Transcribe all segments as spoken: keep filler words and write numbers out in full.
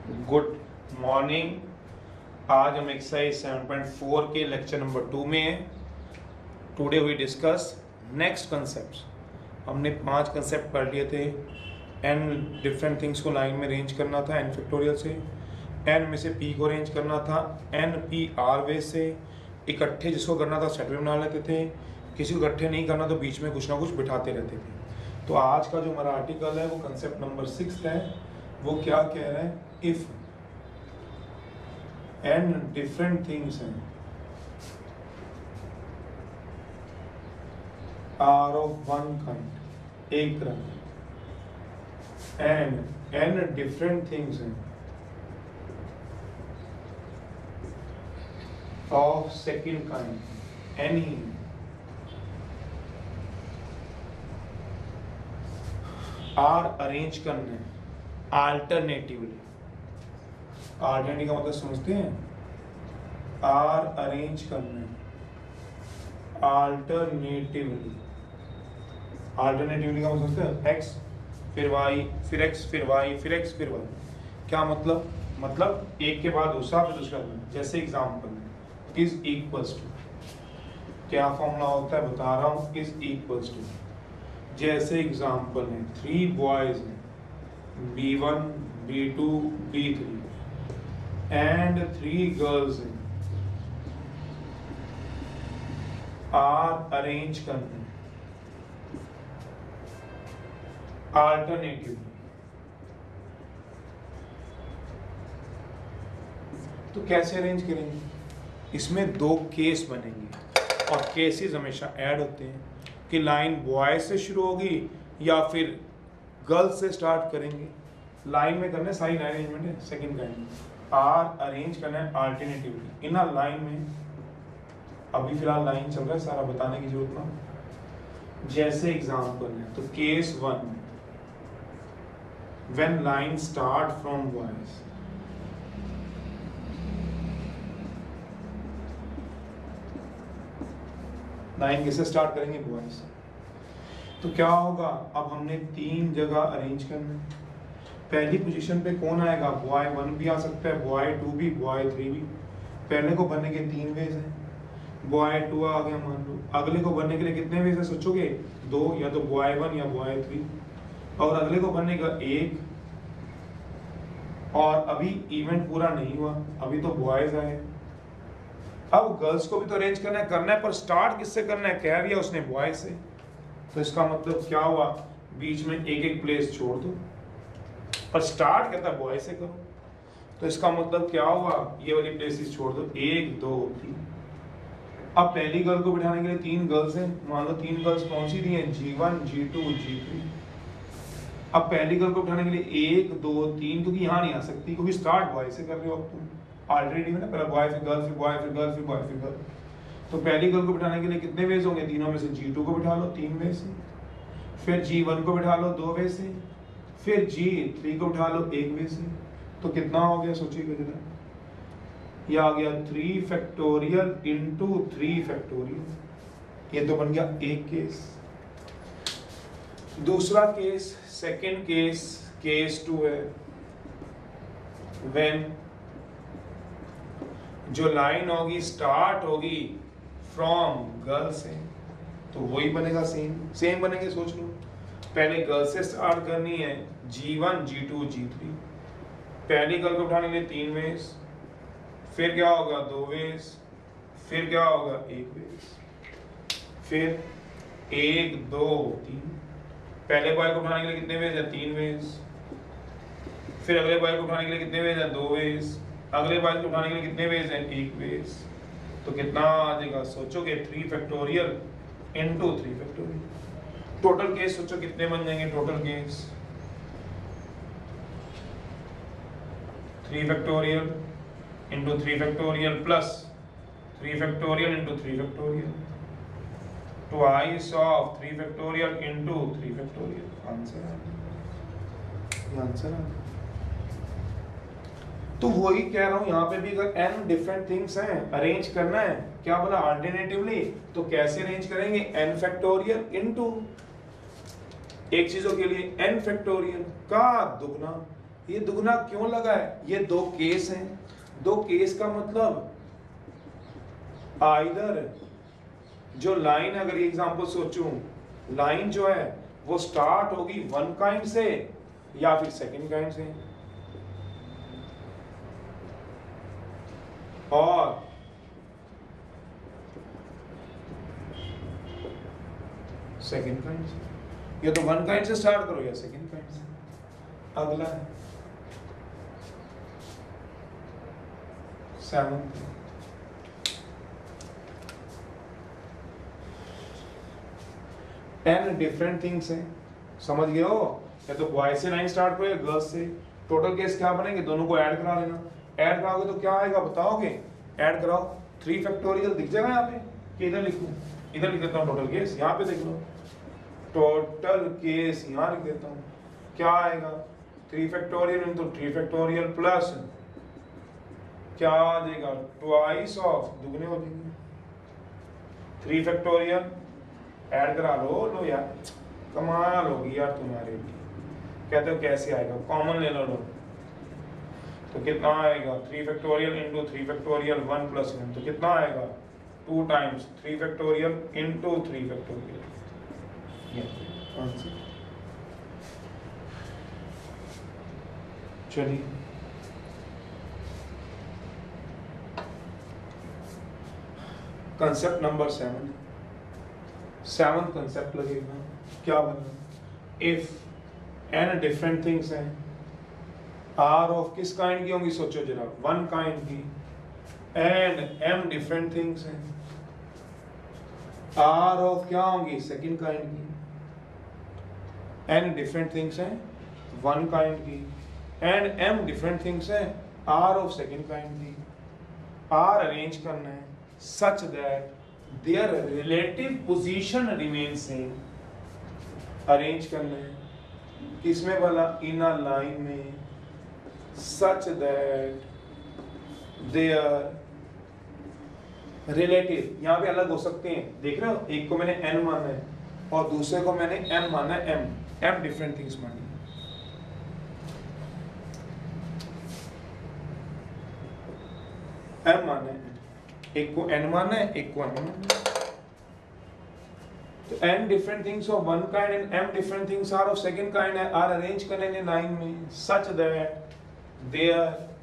Good morning. आज हम exercise seven point four के लेक्चर नंबर टू में हैं। Today we discuss next concept. हमने पांच कंसेप्ट पढ़ लिए थे। एन डिफरेंट थिंग्स को लाइन में अरेंज करना था एन फैक्टोरियल से, एन में से पी को अरेंज करना था एन पी आर वे से, इकट्ठे जिसको करना था सेट में बना लेते थे, किसी को इकट्ठे नहीं करना तो बीच में कुछ ना कुछ बिठाते रहते थे। तो आज का जो हमारा आर्टिकल है वो कंसेप्ट नंबर सिक्स है। वो क्या कह रहे हैं, इफ एन डिफरेंट थिंग्स हैं आर ऑफ वन काइंड, एक तरह एंड एन डिफरेंट थिंग्स हैं of second kind, any are arrange करने अल्टरनेटिवली। अल्टरनेटिव का मतलब समझते हैं, आर अरेंज करने अल्टरनेटिवली। अल्टरनेटिवली का मतलब समझते हैं, एक्स फिर वाई फिर एक्स फिर वाई फिर एक्स फिर वाई। क्या मतलब? मतलब एक के बाद दूसरा फिर दूसरा। जैसे एग्जाम्पल इज इक्वल्स टू, क्या फॉर्मूला होता है बता रहा हूं, इज इक्वल्स टू। जैसे एग्जाम्पल है थ्री बॉयज हैं, B one B two B three and three girls हैं, आर अरेंज करने अल्टरनेटिव। तो कैसे अरेंज करेंगे? इसमें दो केस बनेंगे और केसेस हमेशा ऐड होते हैं कि लाइन बॉय से शुरू होगी या फिर गर्ल्स से स्टार्ट करेंगे। लाइन में करना है, सारी लाइन अरेंजमेंट है सेकंड काइंड में। आर अरेंज करना है अल्टरनेटिवली इन अ लाइन में। अभी फिलहाल लाइन चल रहा है, सारा बताने की जरूरत ना। जैसे एग्जांपल है तो case one, when line start from boys, line कैसे स्टार्ट करेंगे? बॉयज। तो क्या होगा, अब हमने तीन जगह अरेंज करना है। पहली पोजीशन पे कौन आएगा? बॉय वन भी आ सकता है, बॉय टू भी, बॉय थ्री भी। पहले को बनने के तीन वेज हैं, बॉय टू आ गया मान लो। अगले को बनने के लिए कितने वेज है सोचोगे? दो, या तो बॉय वन या बॉय थ्री। और अगले को बनने का एक। और अभी इवेंट पूरा नहीं हुआ, अभी तो बॉयज आए। अब गर्ल्स को भी तो अरेंज करना है करना है पर स्टार्ट किससे करना है? कह दिया उसने बॉय से। तो इसका मतलब क्या हुआ, बीच में एक एक प्लेस छोड़ दो पर स्टार्ट कहता है बॉय से करो। तो इसका मतलब क्या हुआ, ये वाली प्लेसेस छोड़ दो, एक दो तीन। अब पहली गर्ल को बिठाने के लिए तीन गर्ल्स हैं, मान लो तीन गर्ल्स कौन सी दी हैं? G one G two G three. अब पहली गर्ल को बिठाने के लिए एक दो तीन, क्योंकि यहाँ नहीं आ सकती क्योंकि स्टार्ट बॉय से कर रहे हो अब तुम ऑलरेडी में ना, पहले बॉय फिर गर्ल फिर बॉय फिर गर्ल फिर बॉय फिर गर्ल। तो पहली गर्ल को बिठाने के लिए कितने वेज होंगे? तीनों में से जी टू को बिठा लो तीन वे से, फिर जी वन को बिठा लो दो वे से, फिर जी थ्री को बिठा लो एक वे से। तो कितना हो गया सोचिएगा जरा, ये आ गया three factorial into three factorial. ये तो बन गया एक केस। दूसरा case, second case, case two है, व्हेन जो लाइन होगी स्टार्ट होगी फ्रॉम गर्ल से, तो वही बनेगा सेम सेम बनेंगे। सोच लो, पहले गर्ल से स्टार्ट करनी है, G one G two G three. पहली गर्ल को उठाने के लिए तीन वेज, फिर क्या होगा? दो वेज, फिर क्या होगा? एक वेज, फिर एक दो तीन। पहले बॉय को उठाने के लिए कितने वेज है? तीन वेज। फिर अगले बॉय को उठाने के लिए कितने वेज है? दो वेज। अगले बॉय को उठाने के लिए कितने वेज हैं? एक वेज। तो कितना आ जाएगा सोचोगे? Three factorial into three factorial. Total case सोचो कितने बन जाएंगे? Total case three factorial into three factorial plus three factorial into three factorial, twice of three factorial into three factorial. Answer आ आंसर आ तो वही कह रहा हूं, यहाँ पे भी अगर n डिफरेंट थिंग्स हैं अरेंज करना है, क्या बोला? अल्टरनेटिवली। तो कैसे अरेंज करेंगे? n फैक्टोरियल इनटू एक चीजों के लिए n फैक्टोरियल का दुगना, ये दुगना क्यों लगा है? ये दो केस हैं, दो केस का मतलब आइदर जो लाइन, अगर ये एग्जांपल सोचूं, लाइन जो है वो स्टार्ट होगी वन काइंड से या फिर सेकंड काइंड से, और सेकंड काइंड से, या तो वन काइंड से स्टार्ट करो या सेकंड काइंड से। अगला है सेवन, टेन डिफरेंट थिंग्स हैं, समझ गए हो? या तो बॉय से लाइन स्टार्ट करो या गर्ल्स से। टोटल केस क्या बनेंगे? दोनों को ऐड करा लेना। ऐड कराओगे तो क्या आएगा बताओगे? ऐड कराओ, थ्री फैक्टोरियल दिख जाएगा यहाँ पे कि इधर लिखूं? इधर लिख देता हूँ टोटल केस, यहाँ पे देख लो, टोटल केस यहाँ लिख देता हूँ। क्या आएगा? Three factorial into three factorial plus क्या आ जाएगा? ट्वाइस ऑफ, दुगने हो जाएंगे, थ्री फैक्टोरियल ऐड करा लो। लो यार, कमाल होगी यार तुम्हारी। कहते हो कैसे आएगा? कॉमन ले लो लो, तो कितना आएगा? Three factorial into three factorial one plus one, तो कितना आएगा? Two times three factorial into three factorial. चलिए concept number seven, seven concept लगेगा। क्या बनना? इफ एन डिफरेंट थिंग्स हैं, आर ऑफ किस काइंड की होंगी? सोचो जरा, वन काइंड की, एंड एम डिफरेंट थिंग्स हैं, आर ऑफ क्या होंगी? सेकंड काइंड की। एन डिफरेंट थिंग्स हैं वन काइंड की, एंड एम डिफरेंट थिंग्स हैं आर ऑफ सेकंड काइंड की। आर अरेंज करना है such that their relative position remains same। Arrange करना है किसमें वाला? इन अ लाइन में, such that their relative, यहाँ पे अलग हो सकते हैं, देख रहे हो? एक को मैंने n माना है और दूसरे को मैंने m माना है, m m डिफरेंट थिंग्स मानी। m माना है, एक को n माना है, एक को m माना है। तो n different things of one kind and m different things are of second kind are arranged करने ने लाइन में such that their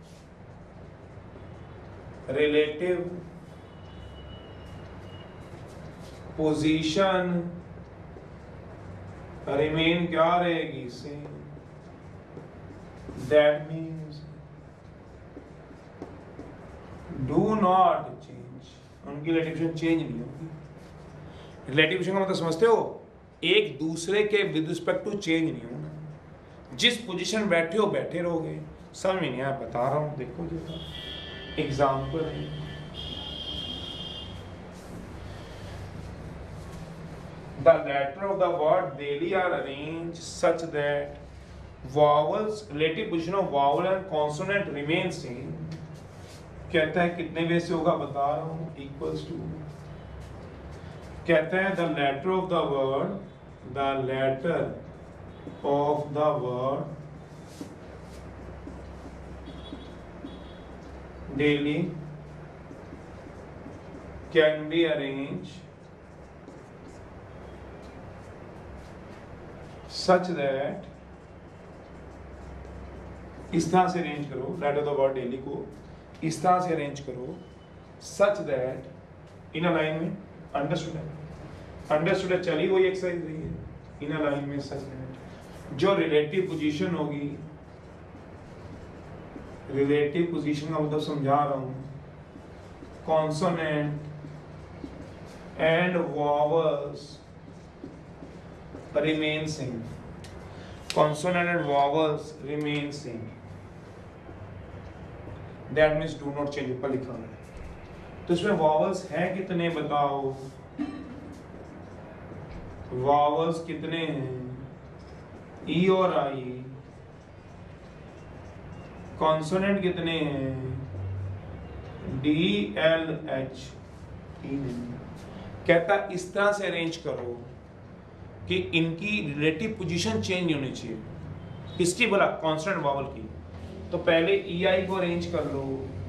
relative position remain क्या रहेगी? same। That means do not change, उनकी रिलेटिव चेंज नहीं होगी। Relative का मतलब समझते हो? एक दूसरे के विद रिस्पेक्ट टू चेंज नहीं होना, जिस पोजीशन बैठे हो बैठे रहोगे। समझ में नहीं आया? बता रहा हूँ, देखो देखो एग्जाम्पल है। The letter of the word daily are arranged such that vowels, relative position of vowel and consonant remain same। कहता है कितने वे से होगा बता रहा हूँ, इक्वल्स टू, कहता है the letter of the word, the letter of the word Delhi can be arrange such that, इस तरह से अरेंज करो letter of the word Delhi को, इस तरह से अरेंज करो such that in a line में। अंडरस्टूड है? अंडरस्टूड है? चली वही एक्सरसाइज रही है। इन अ लाइन में सच दैट, जो रिलेटिव पोजीशन होगी, रिलेटिव पोजीशन का मतलब समझा रहा हूं, consonant and vowels remain same, consonant and vowels remain same. That means do not change, ऊपर लिखा है। तो इसमें वॉवल्स हैं कितने बताओ? वॉवल्स कितने हैं? ई और आई। कॉन्सोनेंट कितने हैं? D L H. कहता इस तरह से अरेंज करो कि इनकी रिलेटिव पोजीशन चेंज नहीं होनी चाहिए। किसकी बोला? कॉन्सोनेंट वॉवल की। तो पहले ई आई को अरेंज कर लो।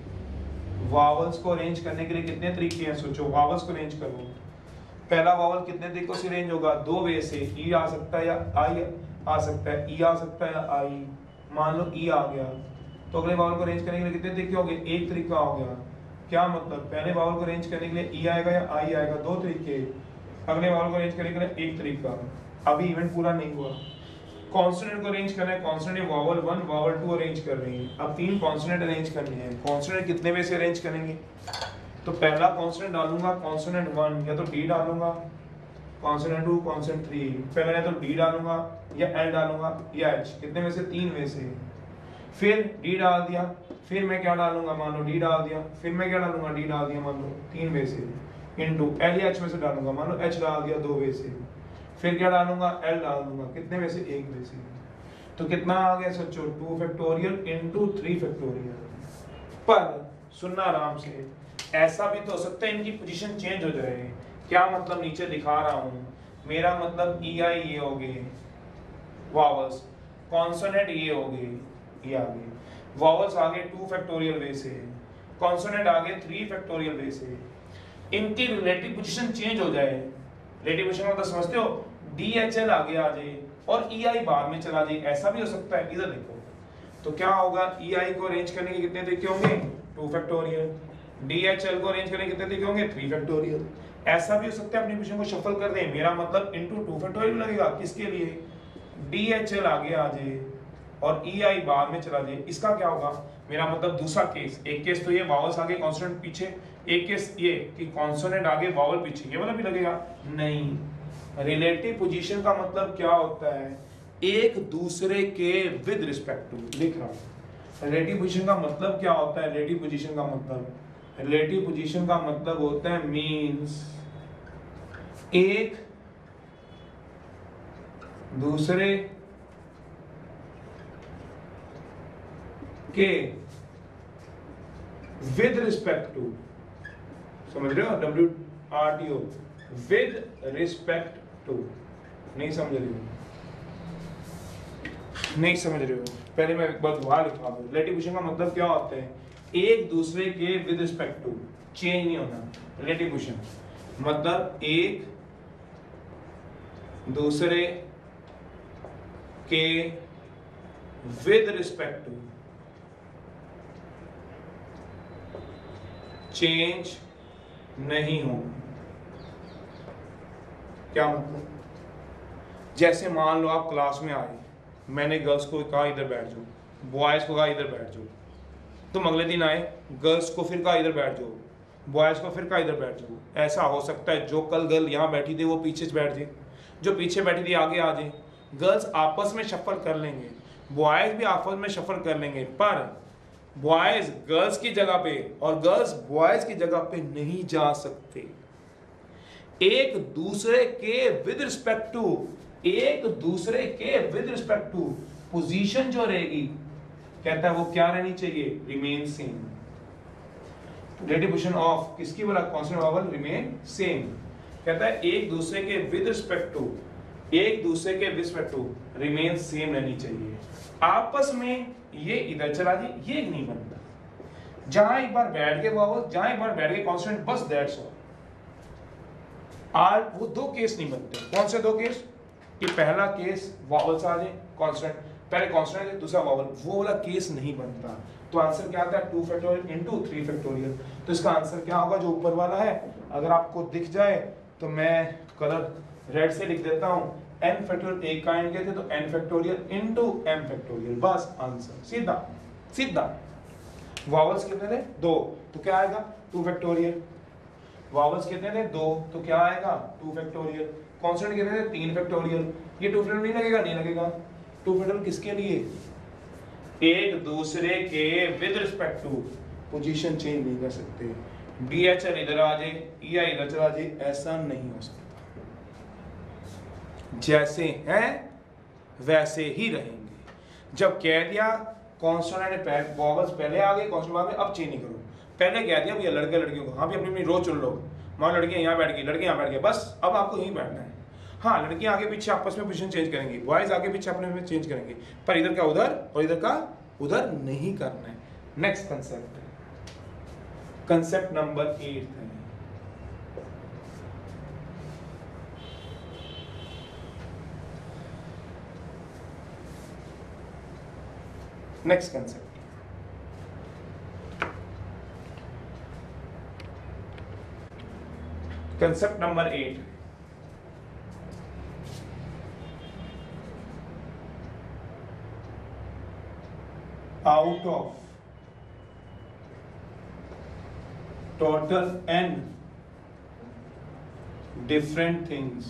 वावल्स को अरेंज करने के लिए कितने तरीके हैं सोचो। वावल्स को अरेंज करो, पहला वावल कितने तरीकों से अरेंज होगा? दो वे से। ई आ सकता है या आई आ सकता है, ई आ सकता है या आई। मान लो ई आ गया तो अगले वावल को अरेंज करने के लिए कितने तरीके हो गए? एक तरीका हो गया। क्या मतलब? पहले वावल को अरेंज करने के लिए ई आएगा या आई आएगा, दो तरीके। अगले वावल को अरेंज करने के लिए एक तरीका। अभी इवेंट पूरा नहीं हुआ। कॉन्सोनेंट को अरेंज करना है, consonant vowel one vowel two arrange कर रहे हैं। अब तीन कॉन्सोनेंट अरेंज करने हैं। कॉन्सोनेंट कितने वे से अरेंज करेंगे? तो पहला कॉन्सोनेंट डालूंगा कॉन्सोनेंट वन, या तो डी डालूंगा, कॉन्सोनेंट टू कॉन्सोनेंट थ्री। पहले या तो डी डालूंगा या एल डालूंगा या एच। कितने में से? तीन में से। फिर डी डाल दिया, फिर मैं क्या डालूंगा? मान लो डी डाल दिया, फिर मैं क्या डालूंगा? डी डाल दिया, मान लो तीन में से। इनटू एल या एच में से डालूंगा, मान लो एच डाल दिया, दो में से। फिर क्या डालूंगा? एल डाल दूंगा, कितने में से? एक में से। तो कितना आ गया सोचो? Two factorial into three factorial. पर सुनना आराम से, ऐसा भी तो हो सकता है इनकी पोजीशन चेंज हो जाए। क्या मतलब? नीचे दिखा रहा हूं, मेरा मतलब ई आई ये हो गए वावल्स, कॉन्सोनेंट ये हो गए, ये आ गए वावल्स आ गए टू फैक्टोरियल वे से, कॉन्सोनेंट आ गए थ्री फैक्टोरियल वे से। इनकी रिलेटिव पोजीशन चेंज हो जाए। रिलेटिव पोजीशन मतलब समझते हो? डी एच एल आगे आ जाए और ई आई बाद में चला जाए, ऐसा भी हो सकता है। इधर देखो तो क्या होगा? ई आई को अरेंज करने के कितने तरीके होंगे? Two factorial. D H L को अरेंज करने के कितने तरीके होंगे? Three factorial. ऐसा भी हो सकता है अपनी पोजीशन को शफल कर दें। मेरा मतलब इनटू टू फैक्टोरियल लगेगा। किसके लिए? डी एच एल आगे आ जाए और ई आई बाद में चला जाए। इसका क्या होगा? मेरा मतलब दूसरा केस। एक केस तो ये वावल्स आगे कॉन्सोनेंट पीछे, एक केस ये कि कॉन्सोनेंट आगे वावल पीछे। ये वाला भी लगेगा? नहीं। रिलेटिव पोजीशन का मतलब क्या होता है? एक दूसरे के विद रिस्पेक्ट टू। लिख रहा हूं। रिलेटिव पोजीशन का मतलब क्या होता है? रिलेटिव पोजीशन का मतलब रिलेटिव पोजीशन का मतलब होता है मींस एक दूसरे के विद रिस्पेक्ट टू। समझ रहे हो? W R T O, with respect to. नहीं समझ रहे हो? नहीं समझ रहे हो? पहले मैं एक बार दोबारा लिखवा दूं। रिलेटिव पोजीशन का मतलब क्या होता है? एक दूसरे के विद रिस्पेक्ट टू, चेंज नहीं होना। रिलेटिव पोजीशन मतलब एक दूसरे के विद रिस्पेक्ट टू चेंज नहीं हो। क्या मतलब? जैसे मान लो आप क्लास में आए, मैंने गर्ल्स को कहा इधर बैठ जाओ, बॉयज को कहा इधर बैठ जाओ। तुम अगले दिन आए, गर्ल्स को फिर कहा इधर बैठ जाओ, बॉयज को फिर कहा इधर बैठ जाओ। ऐसा हो सकता है जो कल गर्ल यहाँ बैठी थी वो पीछे बैठ जाए, जो पीछे बैठी थी आगे आ जाए। गर्ल्स आपस में शफल कर लेंगे, बॉयज भी आपस में शफल कर लेंगे, पर बॉयज गर्ल्स की जगह पे और गर्ल्स बॉयज की जगह पे नहीं जा सकते। एक दूसरे के विद रिस्पेक्ट टू, एक दूसरे के विद रिस्पेक्ट टू पोजीशन जो रहेगी, कहता है वो क्या रहनी चाहिए? Remain same. Relative position of किसकी बोला? Constant vowel remain same. कहता है एक दूसरे के विद रिस्पेक्ट टू, एक दूसरे के with respect to remain same रहनी चाहिए। आपस में ये इधर चला जाए, ये नहीं बनता। जहां एक बार बैठ के वावल, जहां एक बार बैठ के कॉन्स्टेंट, बस दैट्स ऑल। आर वो दो केस नहीं बनते। कौन से दो केस? कि पहला केस वावल्स आ जाए कांस्टेंट, पहले कांस्टेंट है दूसरा वावल, वो वाला केस नहीं बनता। तो आंसर क्या आता है? Two factorial into three factorial. तो इसका आंसर क्या होगा? जो ऊपर वाला है, अगर आपको दिख जाए तो मैं कलर रेड से लिख देता हूं। n फैक्टोरियल एक का n कहते तो n factorial into m factorial, बस आंसर सीधा सीधा। वावल्स कितने थे? दो, तो क्या आएगा? Two factorial. वावल्स कितने थे? दो, तो क्या आएगा? Two factorial. कॉन्स्टेंट कितने थे? तीन फैक्टोरियल। ये टू फैक्टोरियल नहीं लगेगा? नहीं लगेगा। टू फैक्टोरियल किसके लिए? एक दूसरे के with respect to position change नहीं कर सकते। डीएचएल इधर आ जाए, ई आई इधर चला जाए, ऐसा नहीं हो सकता। जैसे हैं वैसे ही रहेंगे। जब कह दिया कॉन्सोनेंट वॉवल्स पहले आ गए, कॉन्सोनेंट बाद में, अब चेंज नहीं करो। पहले कह दिया भैया लड़के लड़कियों को, हाँ भी अपनी अपनी रो चुन लो। मान लड़कियां यहाँ बैठ गई, लड़के यहाँ बैठ गए, बस अब आपको यहीं बैठना है। हाँ लड़कियां आगे पीछे आपस में पोजीशन चेंज करेंगी, बॉयज आगे पीछे अपने में चेंज करेंगे, पर इधर का उधर और इधर का उधर नहीं करना है। नेक्स्ट कंसेप्ट है, कंसेप्ट नंबर एट है next concept concept number eight, out of total n different things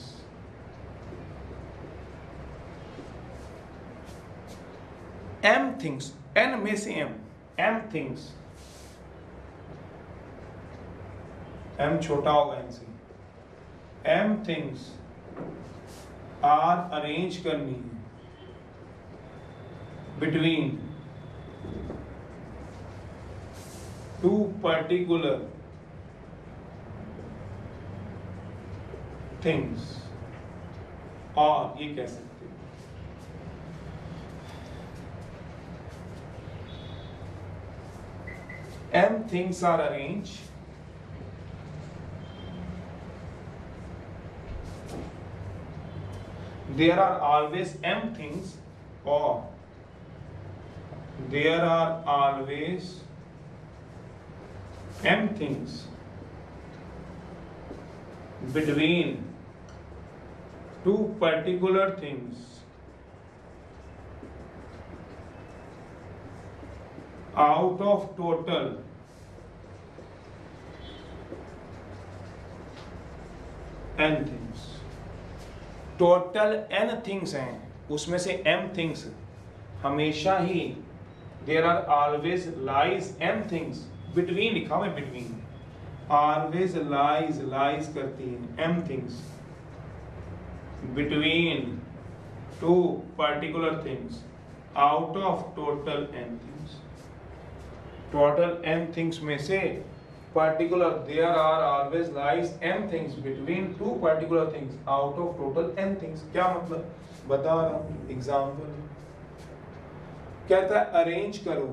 m things, n में से m m things, m छोटा होगा n से, m things are arrange करनी है between two particular things, और ये कह सकते हैं m things are arranged there are always m things, or there are always m things between two particular things out of total n things. Total n things हैं, उसमें से m things हमेशा ही there are always lies m things between, लिखा हुआ है between, always lies lies करती है m things between two particular things out of total n things. total n things में से particular there are always lies m things between two particular things out of total n things. क्या मतलब, बता रहा हूँ example, कहता है arrange करो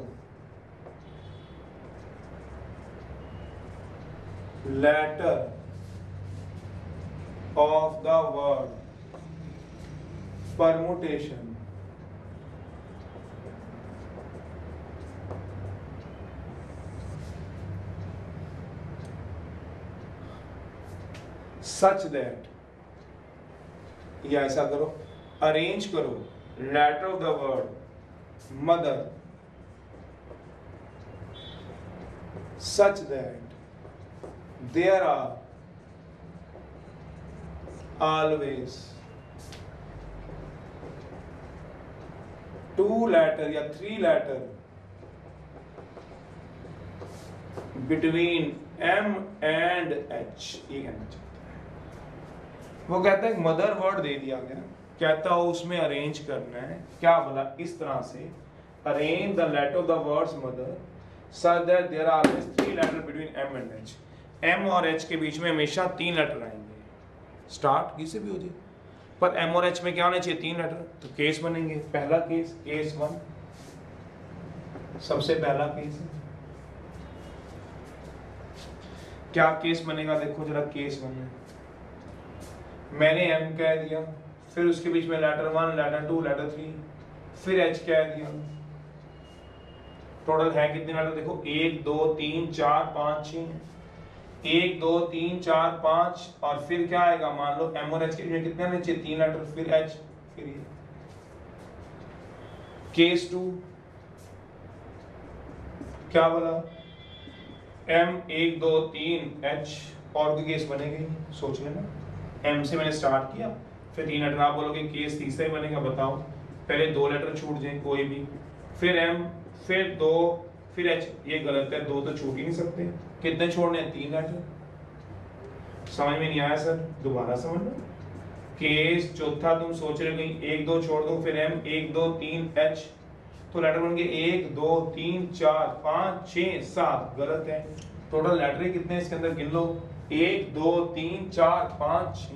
letter of the word permutation such that, या ऐसा करो, अरेंज करो letter of the word mother such that there are always two letter या three letter between m and h. ये कहना चाहता है, वो कहता है मदर वर्ड दे दिया गया, कहता हो उसमें अरेंज करना है, क्या बोला, इस तरह से arrange the letter of the words mother such that there are always three letter between m and h. m और h के बीच में हमेशा तीन लेटर आएंगे, स्टार्ट किसी भी हो जाए, पर m और h में क्या होने चाहिए, तीन लेटर. तो केस बनेंगे, पहला केस केस वन, सबसे पहला केस है, क्या केस बनेगा, देखो जरा केस वन है, मैंने m कह दिया, फिर उसके बीच में letter one letter two letter three, फिर h कह दिया, टोटल है कितने लेटर, देखो एक दो तीन चार पाँच छः, एक दो तीन चार पाँच, और फिर क्या आएगा, मान लो m और h के बीच कितने नीचे, तीन लेटर, फिर h, फिर ये. केस टू क्या बोला, m एक दो तीन h, और भी केस बनेंगे, सोच लेना. m से मैंने स्टार्ट किया, फिर तीन लेटर, आप बोलोगे केस तीसरा ही बनेगा, बताओ, पहले दो लेटर छूट जाए कोई भी, फिर m, फिर दो, फिर h. ये गलत है, दो तो छूट ही नहीं सकते, कितने छोड़ने हैं, तीन लेटर. समझ में नहीं आया सर, दोबारा समझ लो. केस चौथा तुम सोच रहे हो कहीं एक दो छोड़ दो, फिर m एक दो तीन h, तो लेटर बन गए एक दो तीन चार पाँच छः सात, गलत है. टोटल लेटर कितने इसके अंदर गिन लो, एक दो तीन चार पाँच छः,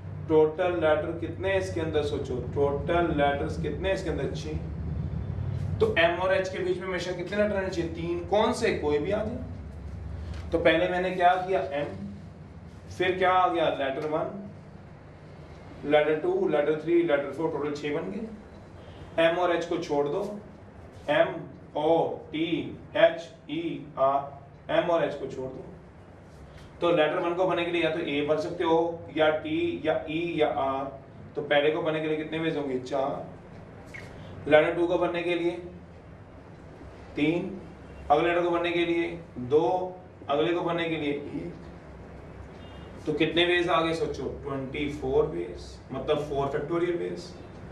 टोटल लेटर कितने इसके अंदर, सोचो टोटल लेटर्स कितने इसके अंदर, छः. तो m और h के बीच में हमेशा कितने लेटर रहने चाहिए? तीन। कौन से? कोई भी आ जाए। तो पहले मैंने क्या किया? m, फिर क्या आ गया? Letter one, letter two, letter three, letter four, total छह बन गए। m और h को छोड़ दो, m o t h e r, m और h को छोड़ दो। तो लेटर वन को बनने के लिए या तो a भर सकते हो, या t, या e, या r। तो पहले को बनने के लिए कितने वेज होंगे? चार। लेटर टू को बनने के लिए तीन, अगले लेटर को बनने के लिए दो, अगले को बनने के लिए एक। तो कितने वेज आ गए सोचो? ट्वेंटी फोर वेज, मतलब फोर फैक्टोरियल वेज।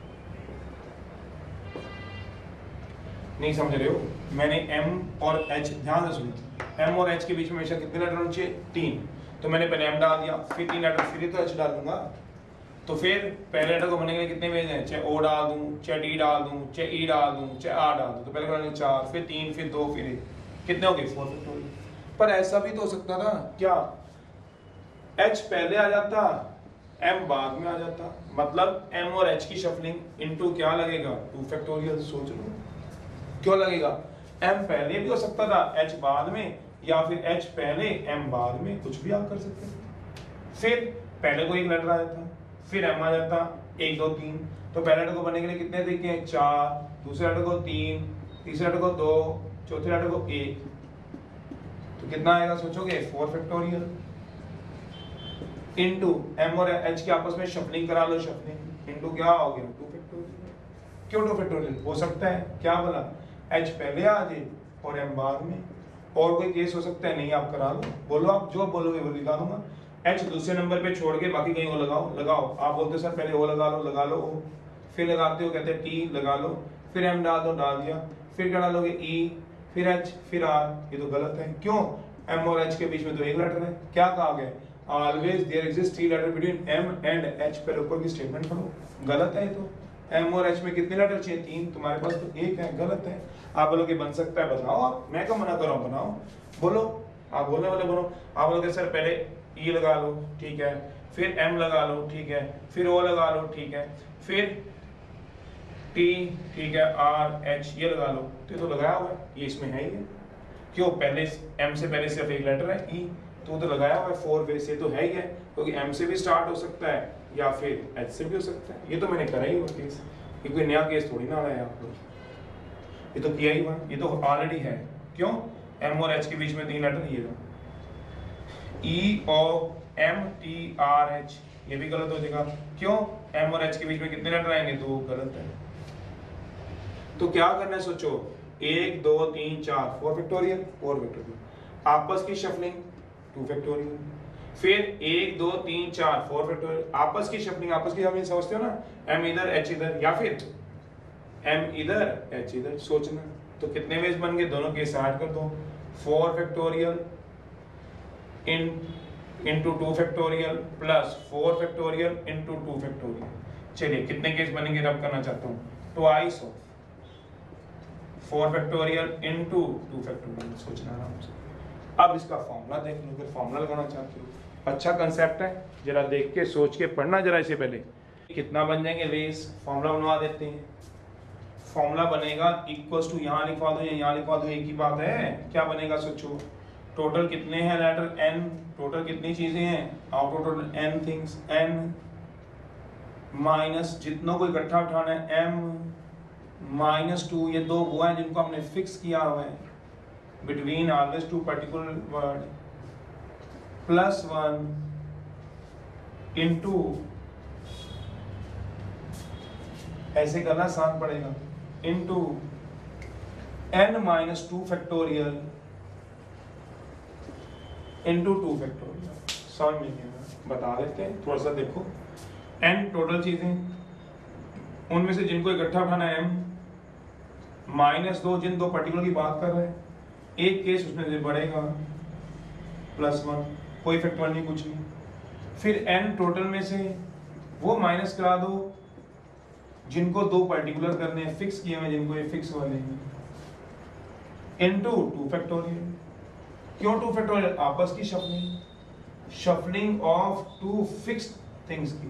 नहीं समझ रहे हो? मैंने m और h, ध्यान से सुनो, m और h के बीच में हमेशा कितने लेटर होने चाहिए? तीन। तो मैंने पहले m डाल दिया, फिर तीन लेटर, फिर तो h डालूंगा। तो फिर पहले लेटर को बनने के लिए कितने वेज हैं? चाहे o डाल दूं, चाहे d डाल दूं, चाहे e डाल दूं, चाहे r डाल दूं। तो पहले बनाने चार, फिर तीन, फिर दो, फिर एक। कितने हो गए? Four factorial. पर ऐसा भी तो हो सकता था क्या? h पहले आ जाता, m बाद में आ जाता, मतलब m और h की शफलिंग इनटू क्या लगेगा? Two factorial. सोच लो क्यों लगेगा? m पहले भी हो सकता था, h बाद में, या फिर h पहले m बाद में, कुछ भी आप कर सकते हैं। फिर पहले को एक लेटर आ जाता, फिर m आ जाता, एक दो तीन। तो पहले लेटर को बनने के लिए कितने तरीके हैं? चार। दूसरे लेटर को तीन, तीसरे लेटर को दो, चौथे लेटर को एक। तो कितना आएगा सोचोगे? फोर फैक्टोरियल इनटू m और h के आपस में शफलिंग करा लो, शफलिंग इनटू क्या हो गया? Two factorial. क्यों टू फैक्टोरियल? हो सकता है क्या बोला? h पहले आ जाए और m बाद में। और कोई केस हो सकता है? नहीं, आप करा लो, बोलो, आप जो बोलोगे वो लिखा दूंगा। h दूसरे नंबर पे छोड़ के बाकी कहीं वो लगाओ, लगाओ। आप बोलते सर पहले वो लगा लो, लगा लो ओ, फिर लगाते हो, कहते हैं t लगा लो, फिर m डाल दो, डाल दिया, फिर क्या डालोगे? e, फिर h, फिर r। ये तो गलत है। क्यों? m और h के बीच में तो एक लेटर है। क्या कहा गया? Always there exist three letter between m and h। पर ऊपर की स्टेटमेंट पढ़ो, गलत है। तो m और h में कितने लेटर चाहिए? तीन। तुम्हारे पास तो एक है, गलत है। आप बोलोगे बन सकता है, बताओ। आप, मैं कब मना कर रहा हूँ? बनाओ, बोलो। आप बोलने वाले बोलो। आप बोलोगे सर पहले e लगा लो, ठीक है, फिर m लगा लो, ठीक है, फिर o लगा लो, ठीक है, फिर t, ठीक है, r, h ये लगा लो। तो ये तो लगाया हुआ है, ये इसमें है ही है। क्यों? पहले m से पहले सिर्फ एक लेटर है e, तो तो लगाया हुआ है फोर वे से, तो है ही है, क्योंकि m से भी स्टार्ट हो सकता है या फिर h से भी हो सकता है। ये तो मैंने करा ही हुआ केस, ये कोई नया केस थोड़ी ना आया आप लोग, ये तो किया ही हुआ, ये तो ऑलरेडी है। क्यों? m और h के बीच में तीन लेटर, ये e o m t r h, ये भी गलत हो जाएगा। क्यों? m और h के बीच में कितने लेटर आएंगे? दो। गलत है। तो क्या करना है सोचो? एक, दो, तीन, चार, फोर फैक्टोरियल, फोर फैक्टोरियल। आपस की शफलिंग टू फैक्टोरियल। फिर एक, दो, तीन, चार, फोर फैक्टोरियल। आपस की शफलिंग, आपस की शफलिंग समझते हो ना? m इधर, h इधर, या फिर m इधर, h इधर। सोचना तो कितने वेज बन गए? दोनों के साथ कर दो, four factorial in into two factorial plus four factorial into two factorial. चलिए कितने केस बनेंगे रब करना चाहता हूँ, twice of four factorial into two factorial. सोचना आराम से। अब इसका फॉर्मूला देख लो, अगर फॉर्मूला लगाना चाहते हो। अच्छा कंसेप्ट है, जरा देख के सोच के पढ़ना जरा इसे पहले। कितना बन जाएंगे वेज? फॉर्मूला बनवा देते हैं। फॉर्मूला बनेगा इक्वल्स टू, यहाँ लिखवा दो या यहाँ लिखवा दो, एक ही बात है। क्या बनेगा सोचो? टोटल कितने हैं लेटर? n। टोटल कितनी चीजें हैं? Out of total n things, n minus जितनों को इकट्ठा उठाना है m माइनस टू, ये दो वो हैं जिनको हमने फिक्स किया हुआ है, between always two particular word, plus one into, ऐसे करना आसान पड़ेगा, into n minus two factorial into two factorial. समझ में नहीं आया? बता देते हैं, थोड़ा सा देखो। n टोटल चीजें, उनमें से जिनको इकट्ठा उठाना है m, माइनस दो जिन दो पर्टिकुलर की बात कर रहे हैं, एक केस उसमें से बढ़ेगा, प्लस वन, कोई फैक्टोरियल नहीं, कुछ नहीं। फिर n टोटल में से वो माइनस करा दो जिनको दो पर्टिकुलर करने हैं, फिक्स किए हुए, जिनको ये फिक्स वाले हैं, इनटू टू फैक्टोरियल। क्यों टू फैक्टोरियल? आपस की shuffling, shuffling of two fixed things की।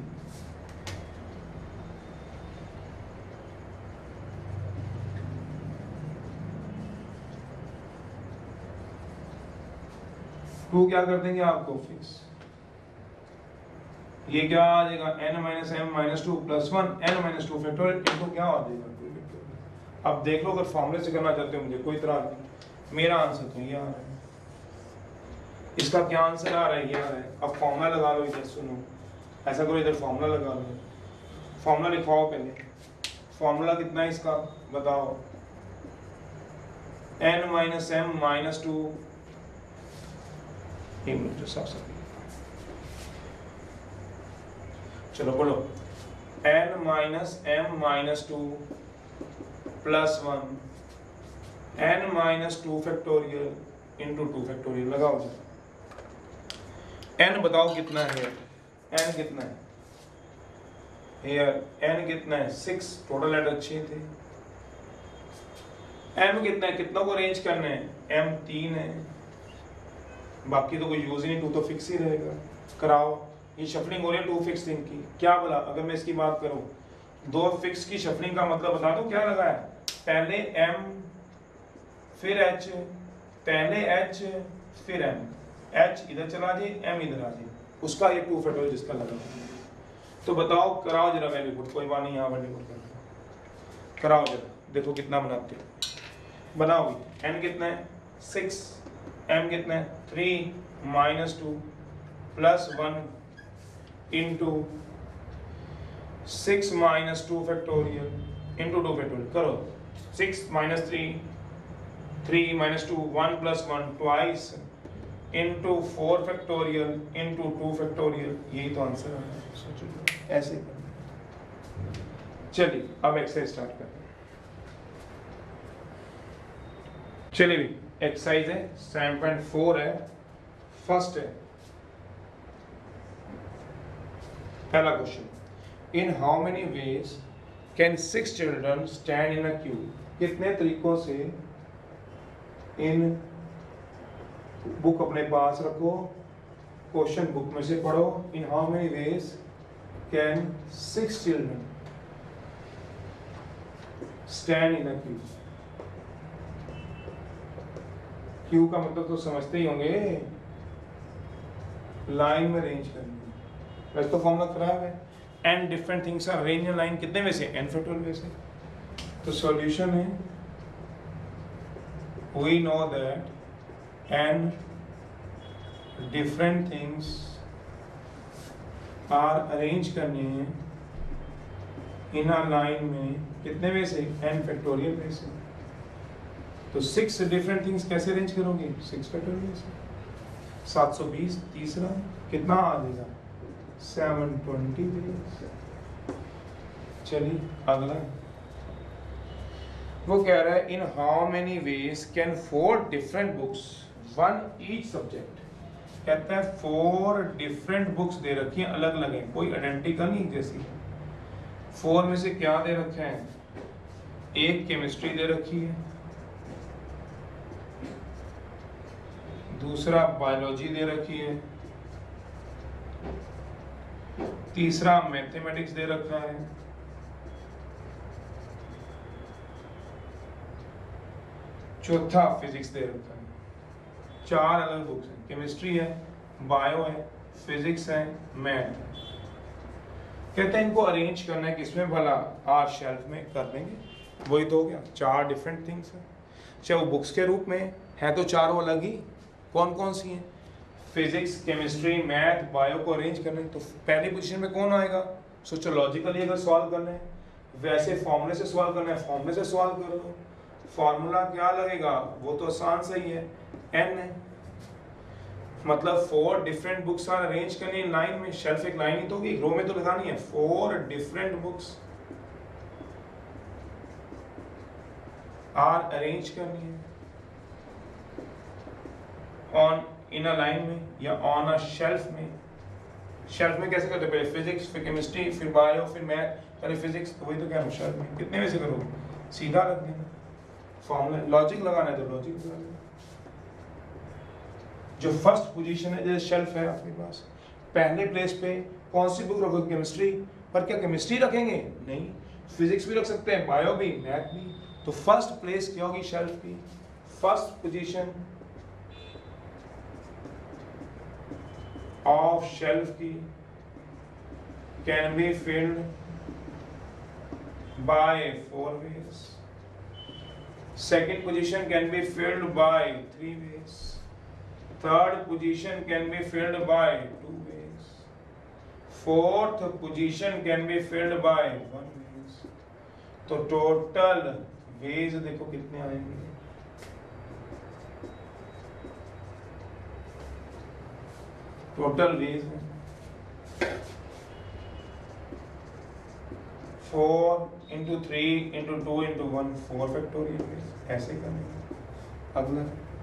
टू क्या कर देंगे आपको फिक्स, ये क्या आ जाएगा n minus m minus two plus one n minus two factorial इनको क्या आ जाएगा। अब देख लो अगर फॉर्मूले से करना चाहते हो मुझे कोई तरह नहीं, मेरा आंसर तो ये आ रहा है, इसका क्या आंसर आ रहा है ये आ रहा है। अब फॉर्मूला लगा लो इधर, सुनो ऐसा करो इधर फॉर्मूला लगा लो, फॉर्मूला लिखवाओ पहले, फॉर्मूला कितना है इसका बताओ, n minus m minus two, एक मिनट जो साफ साफ चलो बोलो, n minus m minus two plus one n minus two factorial into two factorial लगाओ जी। n बताओ कितना है, n कितना है यार, n कितना है सिक्स, टोटल लेटर छः थे। m कितना है, कितना को अरेंज करना है, m तीन है, बाकी तो कोई यूज ही नहीं, टू तो फिक्स ही रहेगा। कराओ, ये शफलिंग हो रही है टू फिक्स थिंग की, क्या बोला अगर मैं इसकी बात करूं, दो फिक्स की शफलिंग का मतलब बता दो क्या लगा है, पहले m फिर h, पहले h फिर m, h इधर चला जाए m इधर आ जाए, उसका ये टू फैक्टोरियल जिसका लगा। तो बताओ, कराओ जरा वैल्यू पुट, कोई बात नहीं यहाँ वैल्यू पुट कर कराओ जरा, देखो कितना बनाते हो, बनाओगे n कितना है सिक्स, m कितना है three minus two plus one into six minus two factorial into two factorial, करो six minus three, three minus two, one plus one twice into four factorial into two factorial, यही तो answer है। सोचो ऐसे। चलिए अब एक्सरसाइज स्टार्ट करते हैं। चलिए भी एक्सरसाइज है सेवन पॉइंट फोर है, फर्स्ट है, पहला question, in how many ways can six children stand in a queue, कितने तरीकों से, इन बुक अपने पास रखो, क्वेश्चन बुक में से पढ़ो, in how many ways can six children stand in a queue. Queue का मतलब तो समझते ही होंगे, लाइन में अरेंज करनी, वैसे तो फॉर्मूला खराब है, n different things are arranged in line, कितने में से, एन फैक्टोरियल में से। तो सॉल्यूशन है, we know that n different things are arrange करने हैं इन अ लाइन में, कितने में से, एन फैक्टोरियल में से। तो सिक्स डिफरेंट थिंग्स कैसे अरेंज करोगे, सिक्स फैक्टोरियल में से। सात सौ बीस तीसरा कितना आ जाएगा, सेवन ट्वेंटी डेज। चलिए अगला, वो कह रहा है in how many ways can four different books one each subject, कहता है फोर डिफरेंट बुक्स दे रखी हैं, अलग अलग हैं, कोई आइडेंटिकल नहीं जैसी। फोर में से क्या दे रखे हैं, एक केमिस्ट्री दे रखी है, दूसरा बायोलॉजी दे रखी है, तीसरा मैथमेटिक्स दे रखा है, चौथा फिजिक्स दे रखा है। चार अलग बुक्स हैं, केमिस्ट्री है, बायो है, फिजिक्स है, मैथ है। कहते हैं इनको अरेंज करना है किसमें भला, आज शेल्फ में कर देंगे, वही तो हो गया, चार डिफरेंट थिंग्स है, चाहे वो बुक्स के रूप में है तो चारों अलग ही, कौन कौन सी हैं, फिजिक्स केमिस्ट्री मैथ बायो को अरेंज करना है। तो पहली पोजीशन में कौन आएगा, सोचो लॉजिकली अगर सॉल्व करना है, वैसे फॉर्मूले से सॉल्व करना है, फॉर्मूले से सॉल्व कर लो, फॉर्मूला क्या लगेगा, वो तो आसान सही है, एन है, मतलब four different books are arrange करनी है लाइन में, शेल्फ एक लाइन ही तो होगी, रो में तो लगानी है, four different books are arrange करनी है ऑन इन अ लाइन में या ऑन अ शेल्फ में। शेल्फ में कैसे करते, पहले फिजिक्स फिर केमिस्ट्री फिर बायो फिर मैथ, पहले फिजिक्स, तो वही तो क्या है शेल्फ में, कितने में से करोगे, सीधा रख देना, फॉर्मूला लॉजिक लगाना है तो लॉजिक लगा लेना। जो फर्स्ट पोजीशन है जैसे शेल्फ है आपके पास, पहले प्लेस पे कौन सी बुक रखोगे, केमिस्ट्री, पर क्या केमिस्ट्री रखेंगे, नहीं, फिजिक्स भी रख सकते हैं, बायो भी, मैथ भी। तो फर्स्ट प्लेस क्या होगी शेल्फ की, फर्स्ट पोजीशन ऑफ शेल्फ की can be filled by four ways, second position can be filled by three ways, third position can be filled by two ways, fourth position can be filled by one ways. तो total ways देखो कितने आएंगे, total ways है four into three into two into one, four factorial ways. ऐसे करेंगे। अगला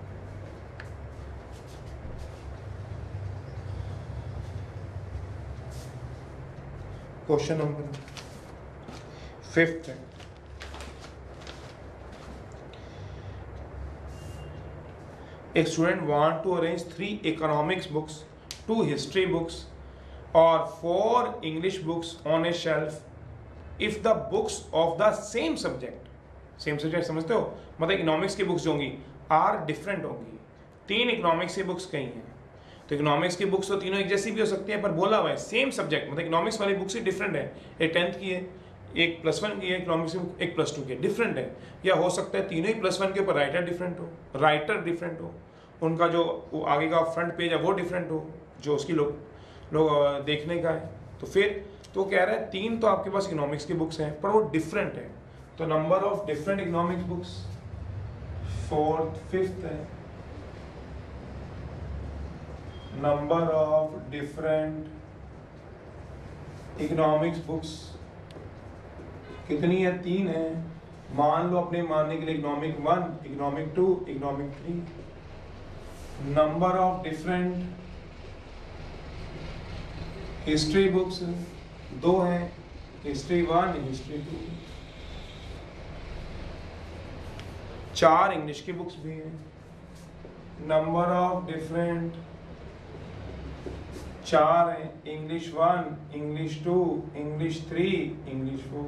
question number fifth है, एक student want to arrange three economics books, two history books और four English books on a shelf if the books of the same subject, same subject समझते हो, मतलब economics की बुक्स जो होंगी आर डिफरेंट होंगी। तीन इकोनॉमिक्स की बुक्स कहीं हैं, तो इकोनॉमिक्स की बुक्स तो तीनों एक जैसी भी हो सकती हैं, पर बोला हुआ है सेम सब्जेक्ट, मतलब इकोनॉमिक्स वाली बुक्स ही डिफरेंट है, एक टेंथ की है, एक प्लस वन की है इकोनॉमिक्स की बुक, एक प्लस टू की है, डिफरेंट है। या हो सकता है तीनों ही प्लस वन के ऊपर राइटर डिफरेंट हो, राइटर डिफरेंट हो, उनका जो आगे का फ्रंट पेज है वो डिफरेंट हो, जो उसकी लोग लोग देखने का है। तो फिर तो कह रहा है तीन तो आपके पास इकोनॉमिक्स की बुक्स हैं पर वो डिफरेंट है, तो number of different economics books fourth fifth है, number of different economics books कितनी है, तीन है। मान लो अपने मानने के लिए economic one, economic two, economic three. Number of different history books दो हैं, हिस्ट्री वन, हिस्ट्री टू। चार इंग्लिश की बुक्स भी हैं, नंबर ऑफ डिफरेंट चार है, English one, English two, English three, English four.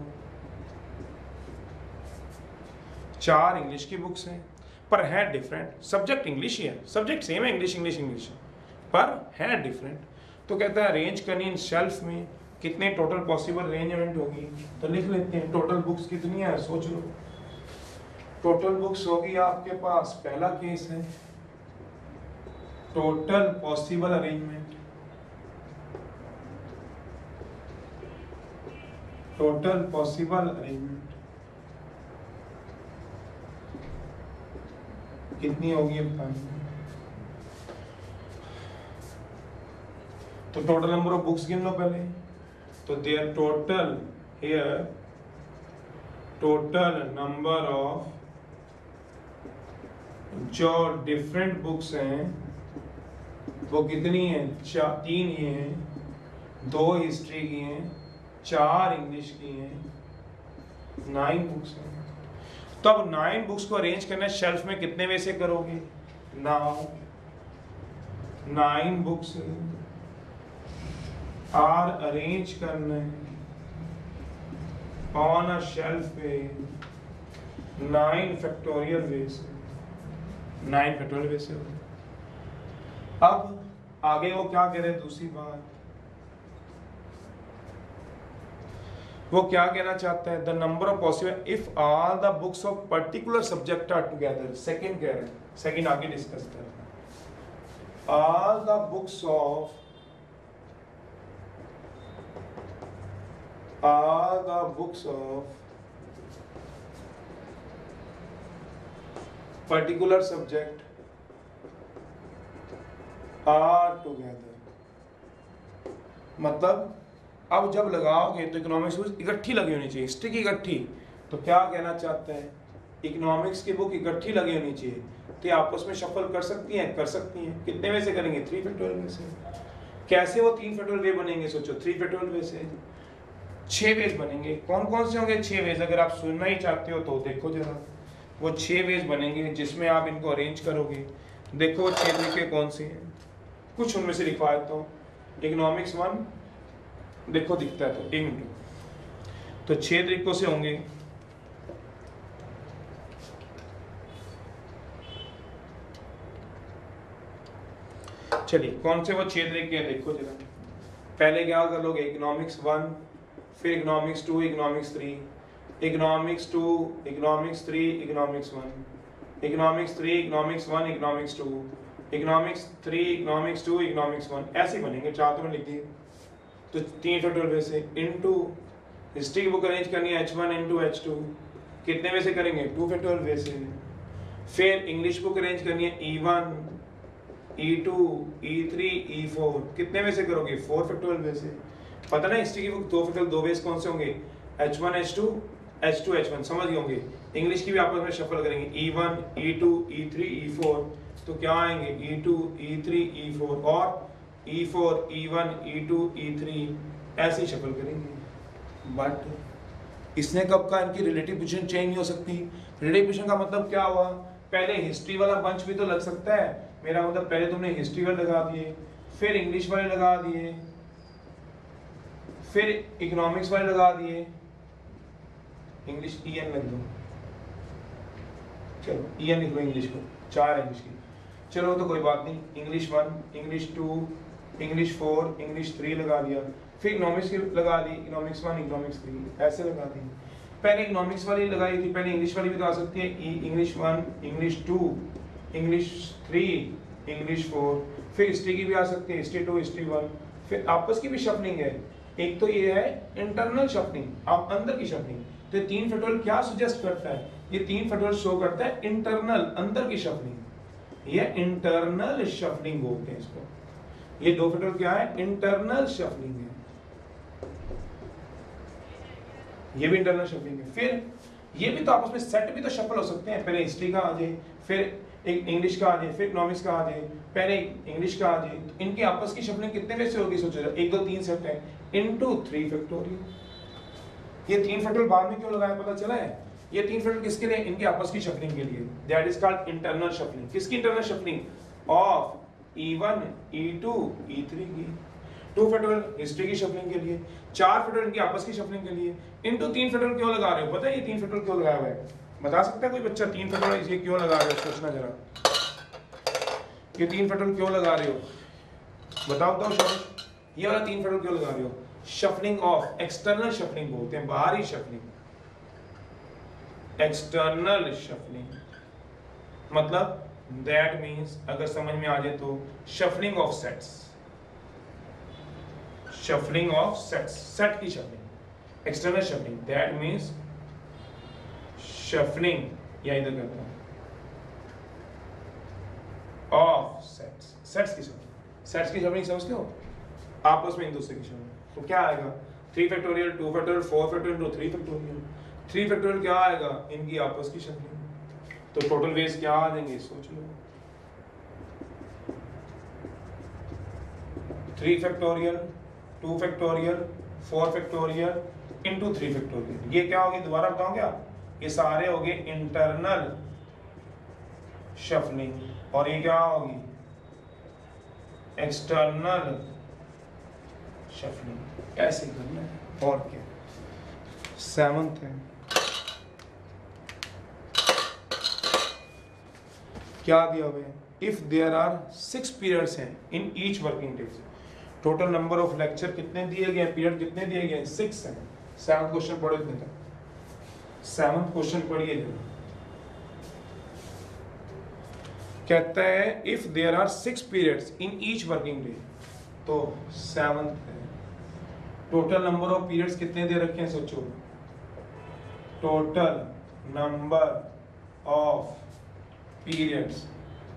चार इंग्लिश की बुक्स हैं पर है डिफरेंट, सब्जेक्ट इंग्लिश ही है, सब्जेक्ट सेम है, इंग्लिश इंग्लिश इंग्लिश पर है डिफरेंट। तो कहता है अरेंज करनी इन शेल्फ में कितने टोटल पॉसिबल अरेंजमेंट होगी, तो लिख लेते हैं टोटल बुक्स कितनी है, सोच लो। टोटल बुक्स होगी आपके पास, पहला केस है total possible arrangement, total possible arrangement कितनी होगी बताइए। तो टोटल नंबर ऑफ बुक्स गिन लो पहले, तो there total here total number of जो डिफरेंट बुक्स हैं वो कितनी है, तीन ही हैं, दो हिस्ट्री की हैं, चार इंग्लिश की हैं, नाइन बुक्स हैं। तो अब नाइन बुक्स को अरेंज करना है शेल्फ में, कितने वे से करोगे, now nine books are arrange करना है ऑन अ शेल्फ पे नाइन फैक्टोरियल वे से, नाइन फैक्टोरियल वे से। अब आगे वो क्या कह रहे हैं, दूसरी बात वो क्या कहना चाहता है, the number of possible if all the books of particular subject are together. Second कह रहे हैं, सेकंड आगे डिस्कस कर रहे हैं, all the books of all the books of particular subject are together। मतलब अब जब लगाओगे तो इकोनॉमिक्स बुक इकट्ठी लगी होनी चाहिए, हिस्ट्री की इकट्ठी। तो क्या कहना चाहते हैं, इकोनॉमिक्स की बुक इकट्ठी लगी होनी चाहिए, तो आपस में शफल कर सकती हैं, कर सकती हैं। कितने वे से करेंगे, थ्री फैक्टोरियल वे से। कैसे वो तीन फैक्टोरियल वे बनेंगे, सोचो, थ्री फैक्टोरियल वे से छह वेज बनेंगे। कौन कौन से होंगे छह वेज, अगर आप सुनना ही चाहते हो तो देखो जरा, वो छह वेज बनेंगे जिसमें आप इनको अरेंज करोगे। देखो वो छह तरीके कौन से हैं, कुछ उनमें से लिखवा देता हूँ। इकोनॉमिक्स वन देखो दिखता है, तो इंटू, तो छह तरीकों से होंगे। चलिए कौन से वो छह तरीके हैं देखो जरा। पहले क्या कर लोगे, इकोनॉमिक्स वन, फिर economics two, economics three, economics two, economics three, economics one, economics three, economics one, economics two, economics three, economics two, economics one, ऐसे बनेंगे। चार तो मैंने लिख दिए। तो तीन फैक्टोरियल वैसे इनटू हिस्ट्री की बुक अरेंज करनी है H one into H two, कितने वैसे करेंगे, टू फैक्टोरियल वैसे। फिर इंग्लिश बुक अरेंज करनी है E one, E two, E three, E four, कितने में से करोगे, फोर फैक्टोरियल वैसे। पता ना हिस्ट्री की बुक दो फैक्टोरियल दो बेस कौन से होंगे, H one H two, H two H one, समझ गए होंगे। इंग्लिश की भी आपस में शफल करेंगे, E one, E two, E three, E four, तो क्या आएंगे, E two, E three, E four, और E four, E one, E two, E three, ऐसे ही शफल करेंगे। बट इसने कब कहा इनकी रिलेटिव पोजीशन चेंज नहीं हो सकती। रिलेटिव पोजीशन का मतलब क्या हुआ, पहले हिस्ट्री वाला बंच भी तो लग सकता है। मेरा मतलब पहले तुमने हिस्ट्री वाले लगा दिए, फिर इंग्लिश वाले लगा दिए, फिर इकोनॉमिक्स वाले लगा दिए, इंग्लिश ई एन लग दो, चलो ई एन लिख लो इंग्लिश को, चार इंग्लिश की, चलो तो कोई बात नहीं। English one, English two, English four, English three लगा दिया, फिर इकोनॉमिक्स की लगा दी, इकोनॉमिक्स वन, इकोनॉमिक्स थ्री, ऐसे लगा दी। पहले इकोनॉमिक्स वाली लगाई थी, पहले इंग्लिश वाली भी तो आ सकती है, English one, English two, English three, English four, फिर हिस्ट्री की भी आ सकती है, हिस्ट्री टू, हिस्ट्री वन, फिर आपस की भी शफलिंग है। एक तो ये है इंटरनल शफलिंग, आप अंदर की शफलिंग। तो तीन फैक्टोरियल क्या सुजेस्ट करता है, ये तीन फैक्टोरियल शो करता है इंटरनल, अंदर की शफलिंग, ये इंटरनल शफलिंग बोलते हैं इसको। ये दो फैक्टोरियल क्या है, इंटरनल शफलिंग है, ये भी इंटरनल शफलिंग है। फिर ये भी तो आपस में सेट भी तो शफल हो सकते हैं, पहले हिस्ट्री का आ जाए, फिर एक इंग्लिश का आ जाए, फिर इकोनॉमिक्स का आ जाए, पहले इंग्लिश का आ जाए, तो इनकी आपस की शफलिंग कितने में से होगी सोचो, एक दो तीन सेट है, इनटू थ्री फैक्टोरियल। ये तीन फैक्टोरियल बाद में क्यों लगाया पता चला है, ये तीन फैक्टोरियल किसके लिए, इनकी आपस की शफलिंग के लिए, that is called internal shuffling. किसकी internal shuffling, of E one, E two, E three की। टू फैक्टोरियल हिस्ट्री की शफलिंग के लिए, चार फैक्टोरियल इनकी आपस की शफलिंग के लिए, इनटू तीन फैक्टोरियल क्यों लगा रहे हो, पता है ये तीन फैक्टोरियल क्यों लगाया हुआ है, बता सकता है कोई बच्चा तीन फैक्टोरियल ये क्यों लगा रहे हो, सोचना जरा, ये तीन फैक्टोरियल क्यों लगा रहे हो, बताओ बताओ शौर्य, ये वाला तीन फैक्टोरियल क्यों लगा रहे हो, शफलिंग ऑफ, एक्सटर्नल शफलिंग बोलते हैं, बाहरी शफलिंग, एक्सटर्नल शफलिंग मतलब दैट मीन्स अगर समझ में आ जाए तो shuffling of sets, shuffling of sets, set की shuffling, external shuffling, that means shuffling, या इधर करता हूं ऑफ सेट्स, सेट्स की शफलिंग, सेट्स की शफलिंग समझते हो, आपस में एक दूसरे की शफलिंग। तो क्या आएगा, three factorial, two factorial, four factorial, two three factorial, three factorial क्या आएगा, इनकी आपस की शफलिंग। तो टोटल वेज क्या आ जाएंगे सोच लो, three factorial, two factorial, four factorial into three factorial, ये क्या होगी दोबारा बताऊं क्या, ये सारे हो गए इंटरनल शफलिंग, और ये क्या होगी, एक्सटर्नल शफलिंग। ऐसे करना है और क्या। सेवंथ है, क्या दिया हुआ है, if there are six periods हैं in each working days, total number of lecture कितने दिए गए, पीरियड कितने दिए गए, सिक्स हैं। सेवंथ क्वेश्चन पढ़े थे, सेवंथ क्वेश्चन पढ़िए जरा, कहता है if there are six periods in each working day, तो सेवंथ है, टोटल नंबर ऑफ पीरियड्स कितने दे रखे हैं सोचो, total number of periods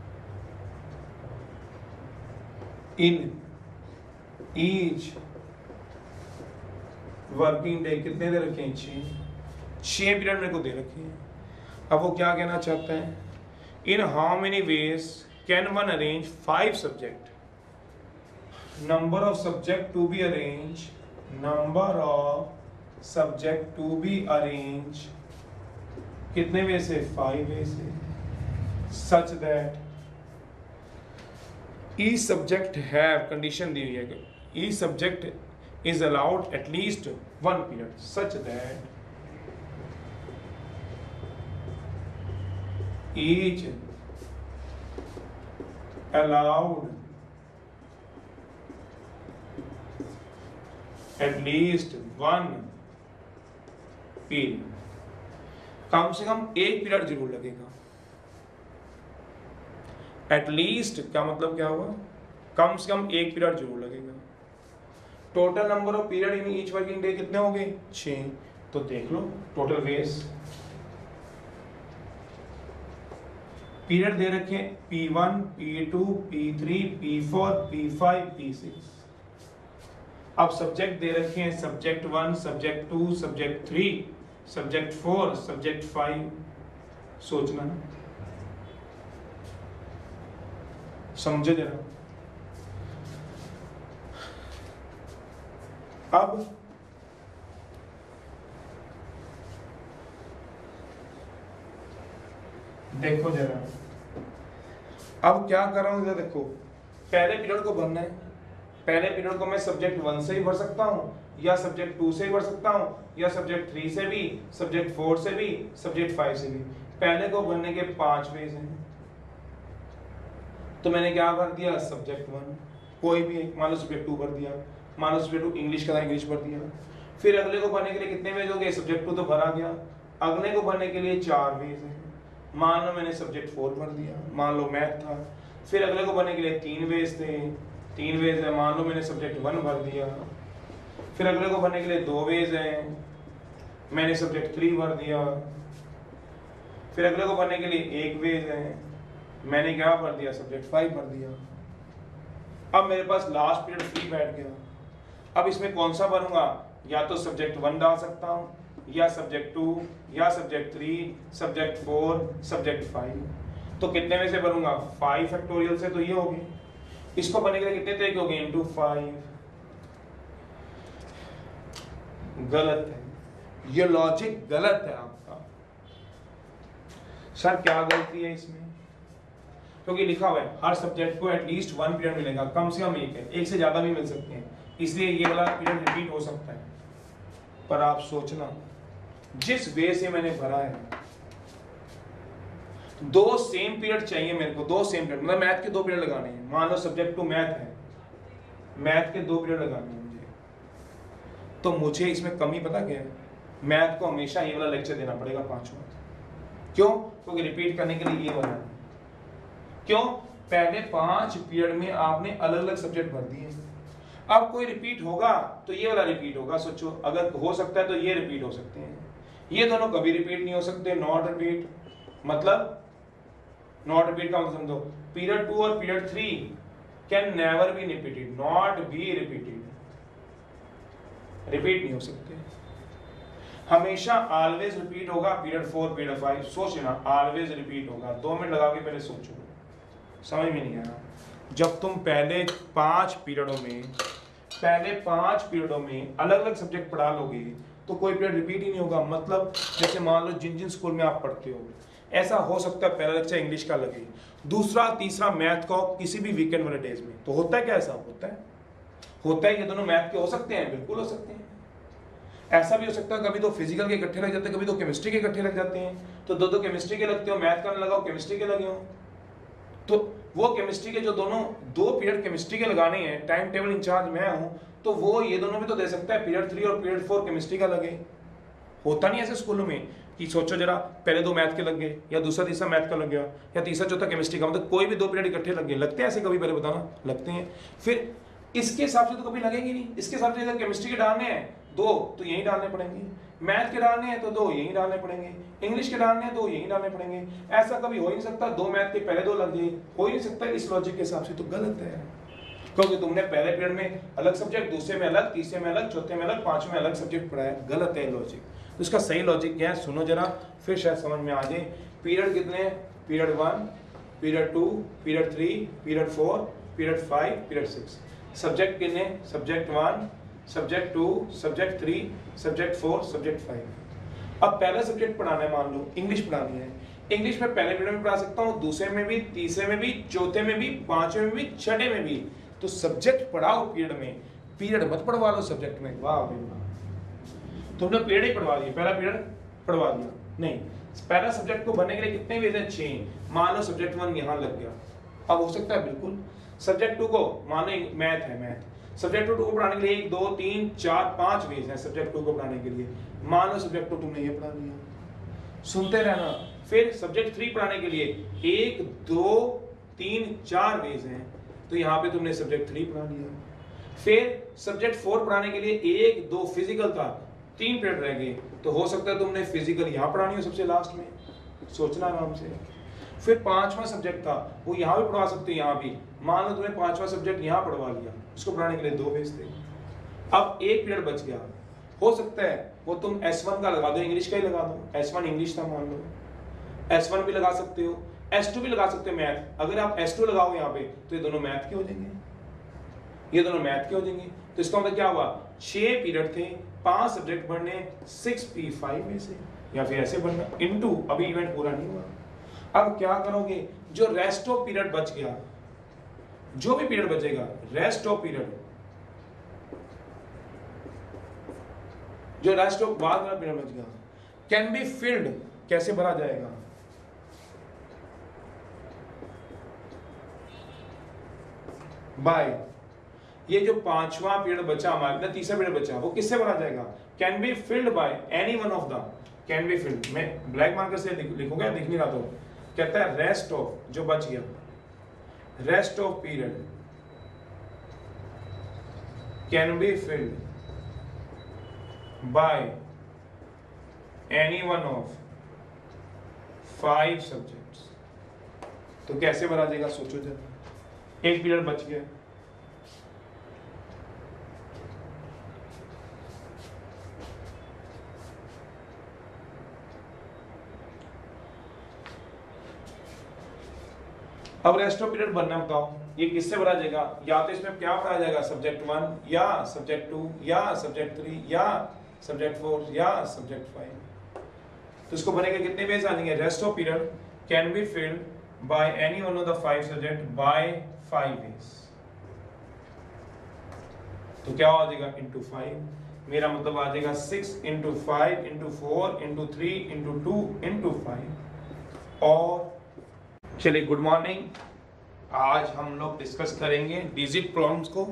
in each working day कितने दे रखे हैं, छह, छह पीरियड मेरे को दे रखे हैं। अब वो क्या कहना चाहता है, in how many ways can one arrange five subject, number of subject to be arrange, number of subject to be arrange कितने वे से, फाइव वे से, such that each subject have condition दी हुई है कि each subject is allowed at least one period such that each allowed at least one period, कम से कम एक पीरियड जरूर लगेगा। एटलीस्ट क्या मतलब क्या हुआ, कम से कम एक पीरियड जरूर लगेगा। Total number of period in each working day कितने हो गए, छह। तो देख लो टोटल वेज पीरियड दे रखे P one, P two, P three, P four, P five, P six. अब सब्जेक्ट दे रखे हैं subject one, subject two, subject three, subject four, subject five. सोचना ना, समझे जरा। अब देखो जरा, अब क्या कर रहा हूं, देखो पहले पीरियड को भरना है। पहले पीरियड को मैं सब्जेक्ट वन से ही भर सकता हूं, या सब्जेक्ट टू से ही भर सकता हूं, या सब्जेक्ट थ्री से भी, सब्जेक्ट फोर से भी, सब्जेक्ट फाइव से भी। पहले को भरने के पांच वेज हैं। तो मैंने क्या भर दिया, सब्जेक्ट वन कोई भी एक, मान लो सब्जेक्ट टू भर दिया, मान लो सब्जेक्ट टू इंग्लिश का इंग्लिश भर दिया। फिर अगले को भरने के लिए कितने वेज हो गए, सब्जेक्ट टू तो भरा गया, अगले को भरने के लिए चार वेज है। मान लो मैंने सब्जेक्ट फोर भर दिया, मान लो मैथ था। फिर अगले को भरने के लिए तीन वेज थे, तीन वेज है, मान लो मैंने सब्जेक्ट वन भर दिया। फिर अगले को भरने के लिए दो वेज हैं, मैंने सब्जेक्ट थ्री भर दिया। फिर अगले को भरने के लिए एक वेज है, मैंने क्या भर दिया, सब्जेक्ट फाइव भर दिया। अब मेरे पास लास्ट पीरियड फ्री बैठ गया। अब इसमें कौन सा भरूंगा, या तो सब्जेक्ट वन डाल सकता हूँ, या सब्जेक्ट टू, या subject three, subject four, subject five. तो कितने में से भरूंगा, फाइव फैक्टोरियल से, तो ये होगी। इसको भरने के लिए कितने तरीके हो गए, इंटू फाइव। गलत है, ये लॉजिक गलत है आपका। सर क्या गलती है इसमें, क्योंकि तो लिखा हुआ है हर सब्जेक्ट को एटलीस्ट वन पीरियड मिलेगा, कम से कम एक है, एक से ज्यादा भी मिल सकते हैं, इसलिए ये वाला पीरियड रिपीट हो सकता है। पर आप सोचना, जिस वे से मैंने भरा है, दो सेम पीरियड चाहिए मेरे को, दो सेम पीरियड, मतलब मैथ के दो पीरियड लगाने हैं। मान लो सब्जेक्ट टू मैथ है, मैथ के दो पीरियड लगाने हैं मुझे, तो मुझे इसमें कमी पता क्या है, मैथ को हमेशा ये वाला लेक्चर देना पड़ेगा पांचवा। क्यों, क्योंकि रिपीट करने के लिए ये वाला है। क्यों, पहले पांच पीरियड में आपने अलग अलग सब्जेक्ट भर दिए, अब कोई रिपीट होगा तो ये वाला रिपीट होगा। सोचो, अगर हो सकता है तो ये रिपीट हो सकते हैं, ये दोनों कभी रिपीट नहीं हो सकते। नॉट रिपीट मतलब, नॉट रिपीट का मतलब समझो, पीरियड टू और period three can never be repeated, not be repeated, repeat नहीं हो सकते। हमेशा ऑलवेज रिपीट होगा पीरियड फोर, पीरियड फाइव। सोचना, ऑलवेज रिपीट होगा। दो मिनट लगा के पहले सोचो, समझ में नहीं आया। जब तुम पहले पांच पीरियडों में पहले पांच पीरियडों में अलग अलग सब्जेक्ट पढ़ा लोगे तो कोई पीरियड रिपीट ही नहीं होगा। मतलब जैसे मान लो जिन जिन स्कूल में आप पढ़ते हो, ऐसा हो सकता है पहला लेक्चर इंग्लिश का लगे, दूसरा तीसरा मैथ का किसी भी वीकेंड वाले डेज में। तो होता है क्या, ऐसा होता है होता है ये दोनों मैथ के हो सकते हैं, बिल्कुल हो सकते हैं। ऐसा भी हो सकता है कभी तो फिजिकल के इकट्ठे लग जाते हैं, कभी तो केमिस्ट्री के इकट्ठे लग जाते हैं। तो दो दो केमिस्ट्री के लगते हो, मैथ का न लगाओ, केमिस्ट्री के लगे हो, तो वो केमिस्ट्री के जो दोनों दो पीरियड केमिस्ट्री के लगाने हैं, टाइम टेबल इंचार्ज मैं हूं, तो वो ये दोनों में तो दे सकता है पीरियड थ्री और पीरियड फोर केमिस्ट्री का लगे। होता नहीं ऐसे स्कूलों में कि सोचो जरा, पहले दो मैथ के लग गए, या दूसरा तीसरा मैथ का लग गया, या तीसरा चौथा केमिस्ट्री का, मतलब कोई भी दो पीरियड इकट्ठे लग गए। लगते हैं ऐसे कभी, पहले बताना, लगते हैं। फिर इसके हिसाब से तो कभी लगेंगे नहीं। इसके हिसाब से अगर केमिस्ट्री के डालने हैं दो तो यही डालने पड़ेंगे, मैथ के डालने हैं तो दो यही डालने पड़ेंगे, इंग्लिश के डालने हैं तो यही डालने पड़ेंगे। ऐसा कभी हो ही नहीं सकता दो मैथ के पहले दो लग गए, हो ही नहीं सकता। इस लॉजिक के हिसाब से तो गलत है, क्योंकि तुमने पहले पीरियड में अलग सब्जेक्ट, दूसरे में अलग, तीसरे में अलग, चौथे में अलग, पांचवें में अलग सब्जेक्ट पढ़ाया। गलत है लॉजिक। तो इसका सही लॉजिक क्या है, सुनो जरा, फिर शायद समझ में आ जाए। पीरियड कितने, period one, period two, period three, period four, period five, period six. Subject कितने, subject one, subject two, subject three, subject four, subject five. अब पहला सब्जेक्ट पढ़ाना है, मान लो इंग्लिश पढ़ानी है। इंग्लिश में पहले पीरियड में पढ़ा सकता हूँ, दूसरे में भी, तीसरे में भी, चौथे में भी, पांचवें में भी, छठे में भी। तो सब्जेक्ट पढ़ाओ पीरियड में, पीरियड मत पढ़वा लो सब्जेक्ट में। वाह भाई वाह, तुमने पीरियड ही पढ़वा दिया, पहला पीरियड पढ़वा दिया नहीं। पहला सब्जेक्ट को भरने के लिए कितने वेज हैं, छह। मान लो सब्जेक्ट वन यहाँ लग गया, अब हो सकता है बिल्कुल। सब्जेक्ट टू को मान लो मैथ है, मैथ सब्जेक्ट टू को पढ़ाने के लिए एक दो तीन चार पांच वेज हैं सब्जेक्ट टू को पढ़ाने के लिए। मान लो सब्जेक्ट टू तुमने ये पढ़ा लिया, सुनते रहना। फिर सब्जेक्ट थ्री पढ़ाने के लिए एक दो तीन चार वेज हैं, तो यहाँ पे तुमने सब्जेक्ट थ्री पढ़ा लिया। फिर सब्जेक्ट फोर पढ़ाने के लिए एक दो फिजिकल था, तीन पीरियड रह गए, तो हो सकता है तुमने फिजिकल यहाँ पढ़ानी हो सबसे लास्ट में, सोचना आराम से। फिर पांचवा सब्जेक्ट था वो यहाँ भी पढ़वा सकते हो, यहाँ भी मान लो तुमने पांचवा सब्जेक्ट यहाँ पढ़वा लिया, उसको पढ़ाने के लिए दो वेज थे। अब एक पीरियड बच गया, हो सकता है वो तुम एस वन का लगा दो, इंग्लिश का ही लगा दो, एस वन इंग्लिश था मान लो, एस वन भी लगा सकते हो, एस टू भी लगा सकते हो मैथ। अगर आप एस टू लगाओ यहाँ पे तो ये दोनों मैथ के हो जाएंगे, ये दोनों मैथ के हो जाएंगे। तो इसका मतलब क्या हुआ, छह पीरियड थे, पांच सब्जेक्ट पढ़ने, सिक्स पी फाइव में से, या फिर ऐसे पढ़ना इनटू, अभी इवेंट पूरा नहीं हुआ। अब क्या करोगे, जो रेस्ट ऑफ पीरियड बच गया, जो भी पीरियड बचेगा, रेस्ट ऑफ पीरियड, जो रेस्ट ऑफ बाद वाला पीरियड बच गया, कैन बी फिल्ड, कैसे भरा जाएगा, बाय, ये जो पांचवा पीरियड बचा हमारे, तीसरा पीरियड बचा, वो किससे भरा जाएगा, can be filled by any one of the, can be filled, मैं ब्लैक मार्कर से लिखूंगा, दिख नहीं रहा तो, कहता है रेस्ट ऑफ, जो बच गया, rest of period can be filled by any one of five subjects. तो कैसे भरा जाएगा, सोचो जरा, एक पीरियड बच गया, अब रेस्ट ऑफ पीरियड बनना, बताओ ये किससे भरा जाएगा, या तो इसमें क्या भरा जाएगा, सब्जेक्ट वन या सब्जेक्ट टू या सब्जेक्ट थ्री या सब्जेक्ट फोर या सब्जेक्ट फाइव। तो इसको भरेंगे कितने वेज आ जाएंगे, rest of period can be filled by any one of the five subject by five ways. तो क्या हो जाएगा, इंटू फाइव, मेरा मतलब आ जाएगा six into five into four into three into two into five. और चलिए, गुड मॉर्निंग, आज हम लोग डिस्कस करेंगे डिजिट प्रॉब्लम्स को।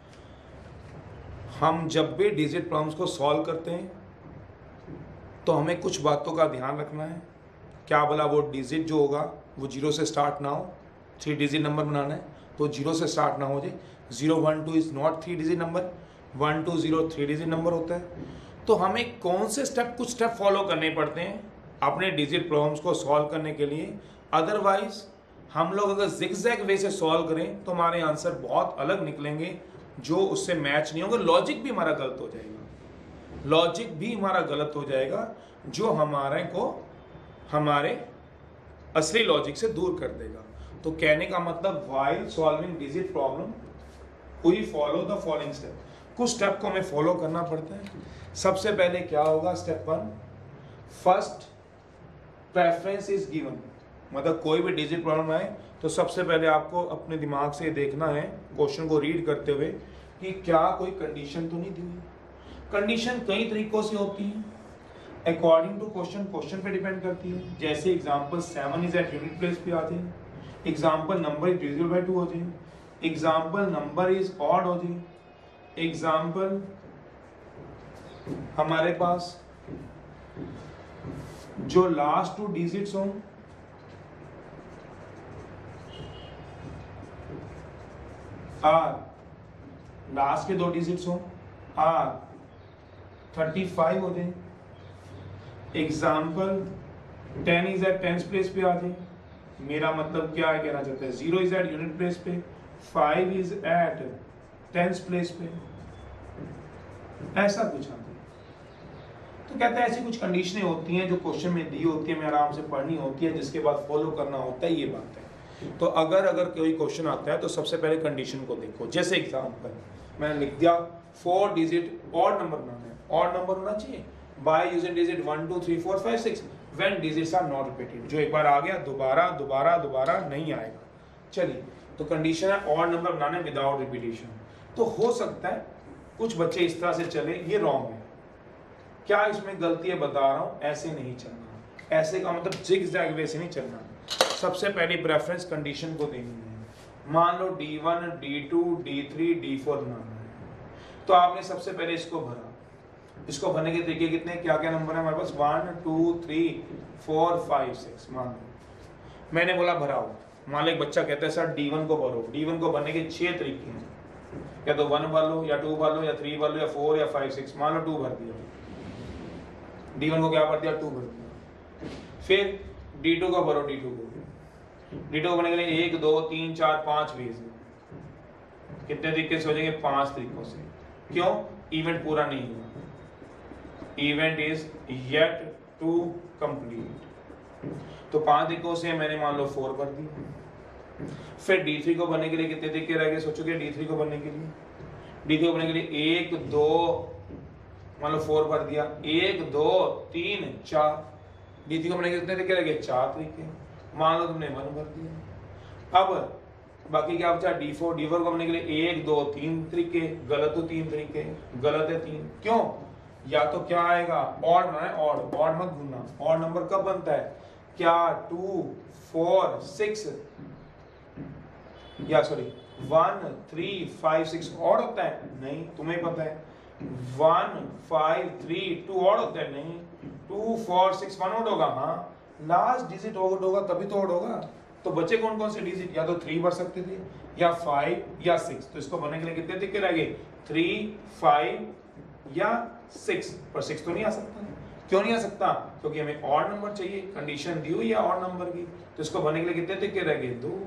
हम जब भी डिजिट प्रॉब्लम्स को सॉल्व करते हैं तो हमें कुछ बातों का ध्यान रखना है। क्या बोला, वो डिजिट जो होगा वो जीरो से स्टार्ट ना हो, थ्री डिजिट नंबर बनाना है तो जीरो से स्टार्ट ना हो जाए। Zero one two is not three digit number, one two zero three digit number होता है। तो हमें कौन से स्टेप, कुछ स्टेप फॉलो करने पड़ते हैं अपने डिजिट प्रॉब्लम्स को सॉल्व करने के लिए। अदरवाइज हम लोग अगर जिगजैग वे से सॉल्व करें तो हमारे आंसर बहुत अलग निकलेंगे, जो उससे मैच नहीं होंगे। लॉजिक भी हमारा गलत हो जाएगा, लॉजिक भी हमारा गलत हो जाएगा, जो हमारे को हमारे असली लॉजिक से दूर कर देगा। तो कहने का मतलब, while solving digit problem we follow the following step. कुछ स्टेप को हमें फॉलो करना पड़ता है। सबसे पहले क्या होगा, step one, first preference is given. मतलब कोई भी डिजिट प्रॉब्लम आए तो सबसे पहले आपको अपने दिमाग से देखना है, क्वेश्चन को रीड करते हुए, कि क्या कोई कंडीशन तो नहीं दी हुई। कंडीशन कई तरीकों से होती है, अकॉर्डिंग टू क्वेश्चन, क्वेश्चन पे डिपेंड करती है। जैसे example seven is at unit place पे आ जाए, example number is divisible by two हो जाए, एग्जांपल नंबर इज ऑड हो जाए, एग्जांपल हमारे पास जो लास्ट टू डिजिट्स हों आर, लास्ट के दो डिजिट्स हो आर थर्टी फाइव हो जाए। Example ten is at tens place पे आ जाए। मेरा मतलब क्या है, कहना चाहते हैं zero is at unit place पे, five is at tens place पे, ऐसा कुछ आ जाए। तो कहते हैं ऐसी कुछ कंडीशनें होती हैं जो क्वेश्चन में दी होती है, हमें आराम से पढ़नी होती है, जिसके बाद फॉलो करना होता है, ये बात है। तो अगर अगर कोई क्वेश्चन आता है तो सबसे पहले कंडीशन को देखो। जैसे एग्जांपल मैंने लिख दिया, फोर डिजिट ऑड नंबर बनाना है, ऑड नंबर होना चाहिए by using digit one two three four five six when digits are not repeated. जो एक बार आ गया दोबारा दोबारा दोबारा नहीं आएगा। चलिए, तो कंडीशन है ऑड नंबर बनाना विदाउट रिपीटेशन। तो हो सकता है कुछ बच्चे इस तरह से चले, ये रॉन्ग है। क्या इसमें गलती है, बता रहा हूं, ऐसे नहीं चलना। ऐसे का मतलब जिग-जैग वे से नहीं चलना। सबसे पहले प्रेफरेंस कंडीशन को देनी है। मान लो D one, D two, D three, D four बनाना है। तो आपने सबसे पहले इसको भरा। इसको भरने के तरीके कितने, क्या क्या नंबर है हमारे पास, one two three four five six. मान लो मैंने बोला भराओ, मान लो एक बच्चा कहता है सर डी वन को भरो। डी वन को भरने के छह तरीके हैं, या तो वन भर लो, या टू भर लो, या थ्री भर लो, या फोर, या फाइव सिक्स। मान लो टू भर दिया, डी वन को क्या भर दिया, टू भर दिया। फिर डी टू को भरो, डी टू को डी टू को भरने के लिए एक दो तीन चार पांच वेज है। कितने तरीके से हो जाएंगे, पांच तरीकों से। क्यों, इवेंट पूरा नहीं हुआ, event is yet to complete. तो पांच तरीकों से मैंने मान लो फोर भर दिया। फिर डी थ्री को भरने के लिए कितने तरीके रह गए, सोचोगे डी थ्री को भरने के लिए, डी थ्री को भरने के लिए एक दो, मान लो फोर भर दिया, एक दो तीन चार। डी थ्री को भरने के कितने तरीके रह गए, चार तरीके। मान लो तुमने वन भर दिया। अब बाकी क्या बचा, डी फोर। डी फोर को भरने के लिए एक दो तीन तरीके, गलत तो तीन तरीके, गलत है तीन। क्यों, या तो क्या आएगा, ऑड बनाना है, ऑड ऑड मत भूलना। ऑड नंबर कब बनता है, क्या टू फोर सिक्स, या sorry one three five six odd होता है, नहीं तुम्हें पता है। One five three two odd होता है, नहीं। Two four six one odd होगा, हाँ। लास्ट डिजिट ऑड होगा तभी तो ऑड होगा। तो बचे कौन कौन से डिजिट, या तो थ्री भर सकते थे, या फाइव, या सिक्स। तो इसको भरने के लिए कितने तरीके रह गए, थ्री फाइव या सिक्स। पर सिक्स तो नहीं आ सकता। क्यों नहीं आ सकता, क्योंकि हमें ऑड नंबर चाहिए, कंडीशन दी हुई है ऑड नंबर की। तो इसको भरने के लिए कितने तरीके रह गए, दो।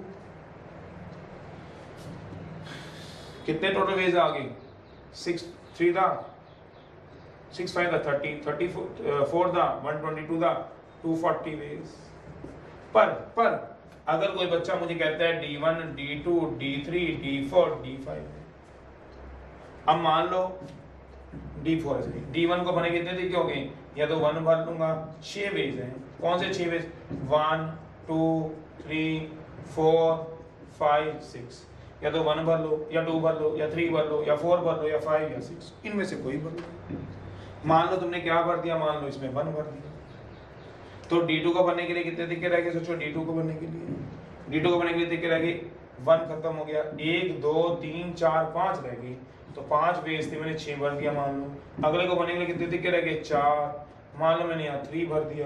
कितने टोटल वेज आ गए, सिक्स थ्री दा सिक्स फाइव दा थर्टी, थर्टी फोर दा वन ट्वेंटी टू दा टू फोर्टी वेज। पर पर अगर कोई बच्चा मुझे कहता है D one D two D three D four D five, अब मान लो डी फोर है, डी वन को भरने कितने तरीके हो गए, या तो वन भर लूंगा, छह वेज हैं। कौन से छह ways, one two three four five six. या तो वन भर लो, या टू भर लो, या थ्री भर लो, या फोर भर लो, या फाइव या सिक्स, इनमें से कोई भर लो। मान लो तुमने क्या भर दिया, मान लो इसमें वन भर दिया। तो डी टू को भरने के लिए कितने तरीके रह गए, सोचो डी टू को भरने के लिए, डी टू को भरने के लिए तरीके रह गए, वन खत्म हो गया, एक दो तीन चार पांच रह गई। तो पांच वेज थे, मैंने छह भर दिया मान लो। अगले को भरने के लिए कितने तरीके रह गए, चार। मान लो मैंने यहाँ थ्री भर दिया।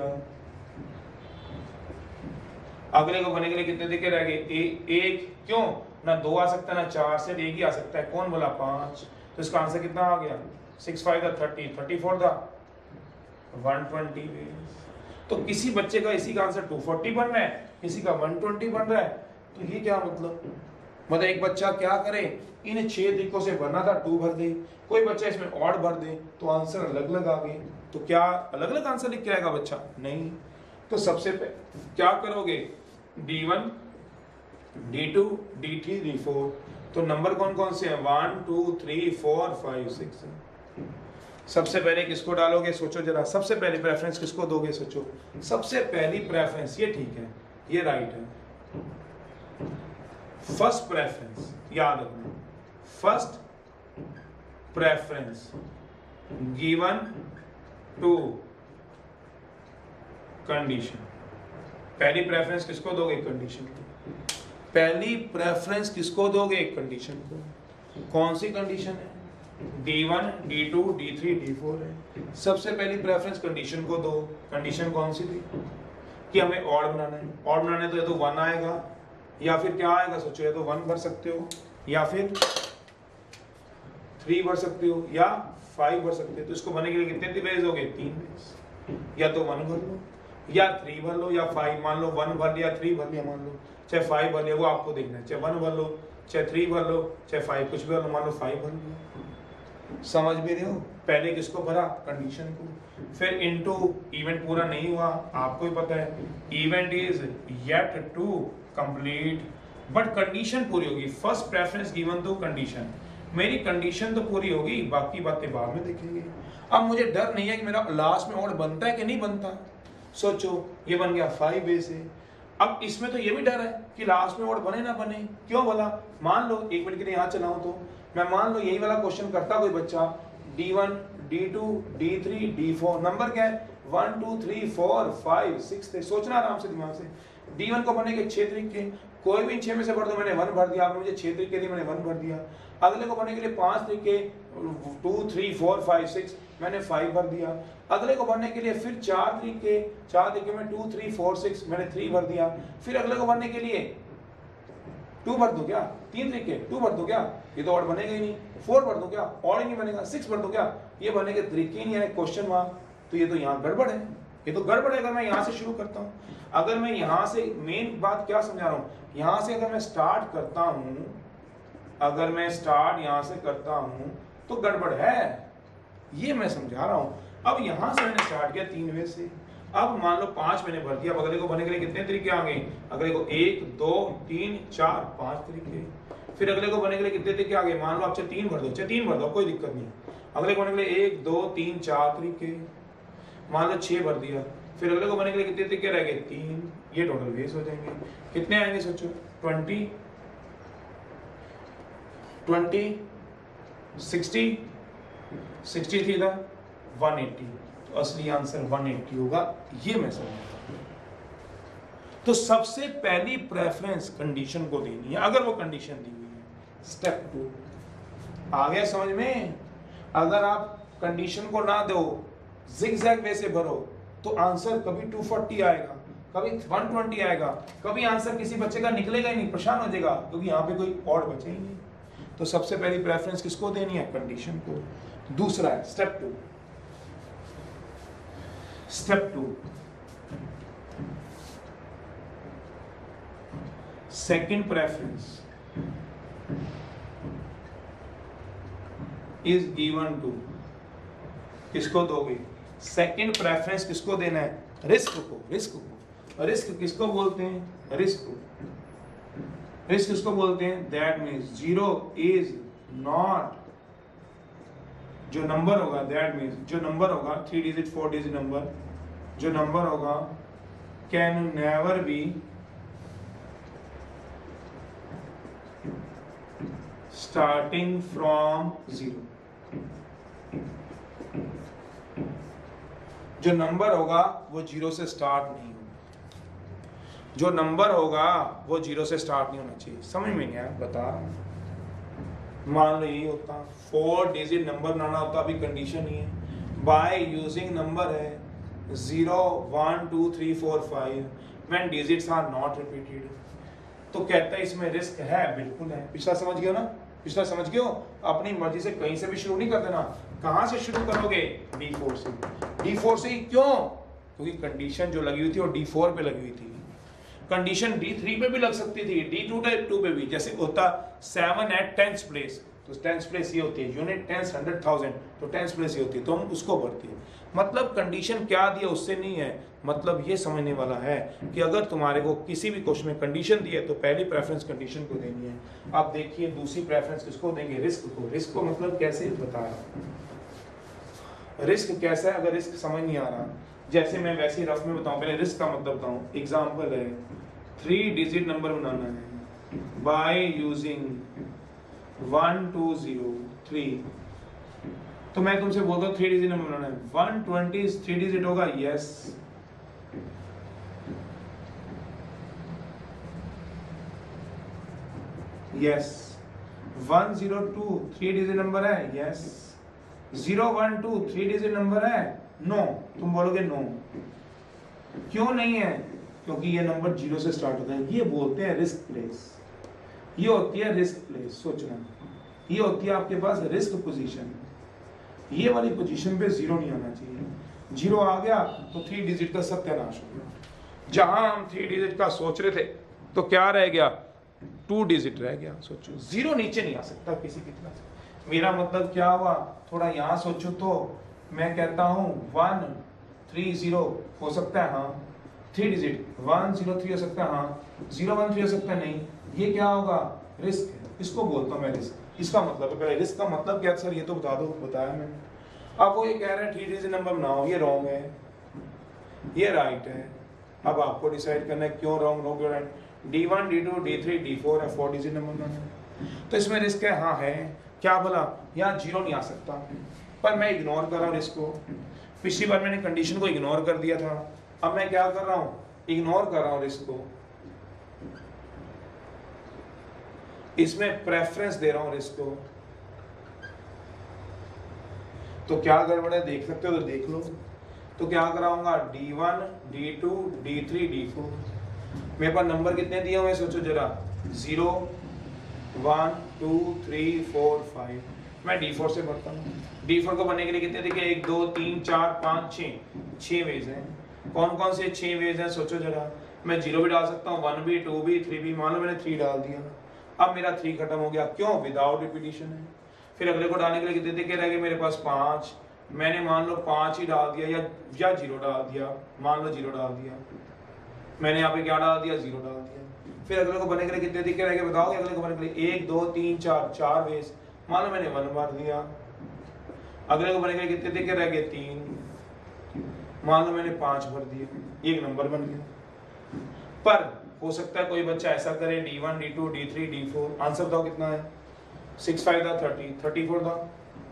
अगले को भरने के लिए कितने तरीके रह गए, एक। क्यों, ना दो आ सकता ना चार से एक ही आ सकता है। कौन बोला, पांच। तो इसका आंसर कितना आ गया, सिक्स फाइव दा थर्टी, थर्टी फोर दा वन ट्वेंटी वेज। तो किसी बच्चे का इसी का आंसर टू फोर्टी बन रहा है, किसी का वन ट्वेंटी बन रहा है। तो ये क्या मतलब, मतलब एक बच्चा क्या करे, इन छह तरीकों से भरना था, टू भर दे। कोई बच्चा इसमें ऑड भर दे तो आंसर अलग अलग आ गए। तो क्या अलग अलग आंसर लिख के आएगा बच्चा, नहीं। तो सबसे पहले क्या करोगे, D one D two D three D four. तो नंबर कौन कौन से हैं, one two three four five six. सबसे पहले किसको डालोगे, सोचो जरा। सबसे पहली प्रेफरेंस किसको दोगे, सोचो। सबसे पहली प्रेफरेंस, ये ठीक है, ये राइट है। फर्स्ट प्रेफरेंस याद रखना, first preference given to condition. पहली प्रेफरेंस किसको दोगे, कंडीशन को। पहली प्रेफरेंस किसको दोगे, कंडीशन को। कौन सी कंडीशन है, D one D two D three D four है। सबसे पहली प्रेफरेंस कंडीशन को दो। कंडीशन कौन सी थी, कि हमें ऑड बनाना है। ऑड बनाना है तो या तो वन आएगा, या फिर क्या आएगा, सोचो, या तो वन भर सकते हो, या फिर थ्री भर सकते हो, या फाइव भर सकते हो। तो इसको भरने के लिए कितने वेज हो गए, तीन वेज। या तो वन भर लो, या थ्री भर लो, या फाइव। मान लो वन भर लिया, थ्री भर लिया, मान लो चाहे फाइव भर लिया, वो आपको देखना है। चाहे वन भर लो, चाहे थ्री भर लो, चाहे फाइव, कुछ भी भर लो। मान लो फाइव भर लिया, समझ भी रहे हो। पहले किसको भरा, कंडीशन को। फिर इनटू, इवेंट पूरा नहीं हुआ, आपको ही पता है, event is yet to complete, but condition पूरी होगी। First preference given to condition, मेरी कंडीशन तो पूरी होगी, बाकी बातें बाद में देखेंगे। अब मुझे डर नहीं है कि मेरा लास्ट में ऑड बनता है कि नहीं बनता। सोचो, ये बन गया फाइव वे से। अब इसमें तो ये भी डर है कि लास्ट में ऑड बने ना बने। क्यों बोला, मान लो एक मिनट के लिए यहाँ चलाऊं, तो मैं मान लो यही वाला क्वेश्चन करता कोई बच्चा, D one D two D three D four, number क्या है, one two three four five six थे। सोचना आराम से दिमाग से। डी वन को भरने के छह तरीके, कोई भी इन छह में से भर दो, मैंने वन भर दिया, आपने मुझे छह तरीके दिए, मैंने वन भर दिया। अगले को भरने के लिए पांच तरीके, two three four five six, मैंने फाइव भर दिया। अगले को भरने के लिए फिर चार तरीके, चार तरीके में टू थ्री फोर सिक्स, मैंने थ्री भर दिया। फिर अगले को भरने के लिए टू भर दो क्या, तीन तरीके, टू भर दो क्या, ये तो और बनेगा ही नहीं। फोर भर दो क्या, और ही नहीं बनेगा। सिक्स भर दो क्या, ये बनने के तरीके ही नहीं है। क्वेश्चन मार्क, तो ये तो यहाँ गड़बड़ है, ये तो गड़बड़ है। अगर मैं यहाँ से शुरू करता हूँ, अगर मैं यहाँ से, मेन बात क्या समझा रहा हूँ, यहाँ से अगर मैं स्टार्ट करता हूँ, अगर मैं स्टार्ट यहाँ से करता हूँ तो गड़बड़ है, ये मैं समझा रहा हूँ। अब यहाँ से मैंने स्टार्ट किया तीन वे से, अब मान लो पांच मैंने भर दिया। अब अगले को भरने के लिए कितने तरीके आ गए, अगले को एक दो तीन चार पांच तरीके। फिर अगले को भरने के लिए कितने तरीके आ गए, मान लो आप चाहे तीन भर दो, चाहे तीन भर दो, कोई दिक्कत नहीं। अगले को भरने के लिए एक दो तीन चार तरीके, मान लो छह भर दिया। फिर अगले को भरने के लिए कितने तरीके रह गए, तीन। ये टोटल वेज हो जाएंगे, कितने आएंगे सोचो, ट्वेंटी, ट्वेंटी, सिक्सटी, सिक्सटी थी था वन एटी, तो असली आंसर वन एटी होगा, ये मैं समझता हूं। तो सबसे पहली प्रेफरेंस कंडीशन को देनी है, अगर वो कंडीशन दी हुई है। स्टेप टू आ गया समझ में। अगर आप कंडीशन को ना दो, जिगजैग वे से भरो, तो आंसर कभी टू फोर्टी आएगा, कभी वन ट्वेंटी आएगा, कभी आंसर किसी बच्चे का निकलेगा ही नहीं, परेशान हो जाएगा, क्योंकि यहाँ पे कोई और बचे ही नहीं। तो सबसे पहली प्रेफरेंस किसको देनी है, कंडीशन को। दूसरा है step two. Step two, second preference is given to, किसको दोगे, सेकंड प्रेफरेंस किसको देना है, रिस्क को। रिस्क को, रिस्क किसको बोलते हैं, रिस्क को। रिस्क किसको बोलते हैं, that means zero is not, जो नंबर होगा, दैट मीन्स जो नंबर होगा, three digit four digit number, जो नंबर होगा can never be starting from zero. जो नंबर होगा वो जीरो से स्टार्ट नहीं होगा, जो नंबर होगा वो जीरो से स्टार्ट नहीं होना चाहिए। समझ में नहीं आया, बता रहा हूं। मान लो यही होता, फोर डिजिट नंबर बनाना होता, अभी कंडीशन ही है, बाय यूजिंग नंबर है zero one two three four five when digits are not repeated, तो कहता है इसमें रिस्क है, बिल्कुल है। पिछला समझ गए ना, पिछला समझ गए हो। अपनी मर्जी से कहीं से भी शुरू नहीं कर देना। कहां से शुरू करोगे, डी फोर से। डी फोर से ही क्यों, क्योंकि कंडीशन जो लगी हुई थी वो डी फोर पे लगी हुई थी, कंडीशन डी थ्री पे भी लग सकती थी, डी टू टू पे भी। जैसे होता सेवन एट टेंथ प्लेस, तो टेंथ प्लेस ये होती है, यूनिट टेंथ हंड्रेड थाउजेंड, तो टेंथ प्लेस ये होती है, तो हम उसको भरते हैं। मतलब कंडीशन क्या दिया उससे नहीं है, मतलब ये समझने वाला है कि अगर तुम्हारे को किसी भी क्वेश्चन में कंडीशन दी है तो पहली प्रेफरेंस कंडीशन को देनी है। आप देखिए दूसरी प्रेफरेंस किसको देंगे, रिस्क को। रिस्क को मतलब कैसे बता रहा हूं, रिस्क कैसा है, अगर रिस्क समझ नहीं आ रहा, जैसे मैं वैसे ही रफ में बताऊं, पहले रिस्क का मतलब बताऊं। एग्जांपल है, थ्री डिजिट नंबर बनाना है by using one two zero three, तो मैं तुमसे बोलता हूँ थ्री डिजिट नंबर बनाना है, वन ट्वेंटी थ्री डिजिट होगा, yes. Yes. One zero two three digit number है, yes. Zero one two three digit number है, नो। तुम बोलोगे नो, क्यों नहीं है, क्योंकि ये नंबर जीरो से स्टार्ट होता है। ये बोलते हैं रिस्क प्लेस, ये होती है रिस्क प्लेस। सोचना, ये होती है आपके पास रिस्क पोजीशन। ये वाली पोजीशन पे जीरो नहीं आना चाहिए, जीरो आ गया तो थ्री डिजिट का सत्यानाश हो गया। जहां हम थ्री डिजिट का सोच रहे थे तो क्या रह गया, टू डिजिट रह गया। सोचो, जीरो नीचे नहीं आ सकता किसी की तरह से। मेरा मतलब क्या हुआ, थोड़ा यहाँ सोचो, तो मैं कहता हूँ वन थ्री जीरो हो सकता है, हाँ। Three digit one zero three हो सकता है, हाँ। जीरो वन थ्री हो सकता है, नहीं। ये क्या होगा, रिस्क है, इसको बोलता हूँ मैं रिस्क। इसका मतलब है, पहले रिस्क का मतलब क्या सर, ये तो बता दो, बताया मैंने। अब वो ये कह रहे हैं थ्री डिजिट नंबर बनाओ, ये रॉन्ग है, ये राइट है। अब आपको डिसाइड करना है क्यों रॉन्ग, नो क्यों right. D one D two D three D four है, फोर डिजिट नंबर बनाना है, तो इसमें रिस्क है, हाँ है। क्या बोला, यहाँ जीरो नहीं आ सकता, पर मैं इग्नोर कर रहा हूँ रिस्क को। पिछली बार मैंने कंडीशन को इग्नोर कर दिया था, अब मैं क्या कर रहा हूँ, इग्नोर कर रहा हूँ रिस्क को। इसमें प्रेफरेंस दे रहा हूं रिस्क को, तो क्या गड़बड़ है देख सकते हो तो देख लो। तो क्या कराऊंगा, D one, D two, D three, D four. मेरे पास नंबर कितने दिए हुए सोचो जरा, zero, one, two, three, four, five. मैं डी फोर से बढ़ता हूँ। डी फोर को बनने के लिए कितने देखिए, एक, दो, तीन, चार, पाँच, छः, छः वेज हैं। कौन कौन से छः वेज हैं सोचो जरा। मैं जीरो भी डाल सकता हूँ, वन भी, टू भी, थ्री भी। मान लो मैंने थ्री डाल दिया, अब मेरा थ्री खत्म हो गया, क्यों, विदाउट रिपीटिशन है। फिर अगले को डालने के लिए कितने देखे रह गए मेरे पास, पाँच। मैंने मान लो पाँच ही डाल दिया, या या जीरो डाल दिया, मान लो जीरो डाल दिया। मैंने यहाँ पे क्या डाल दिया, जीरो डाल दिया। फिर अगले को बनने के लिए कितने दिखे रह गए बताओगे, अगले को बनने के लिए एक, दो, तीन, चार, चार वेज। मान लो मैंने वन भर दिया। अगले को बनने के लिए कितने दिखे रह गए, तीन। मान लो मैंने पाँच भर दिए, एक नंबर बन गया। पर हो सकता है कोई बच्चा ऐसा करे, D one, D two, D three, D four. Answer बताओ कितना है, सिक्स फाइव था थर्टी, थर्टी फोर था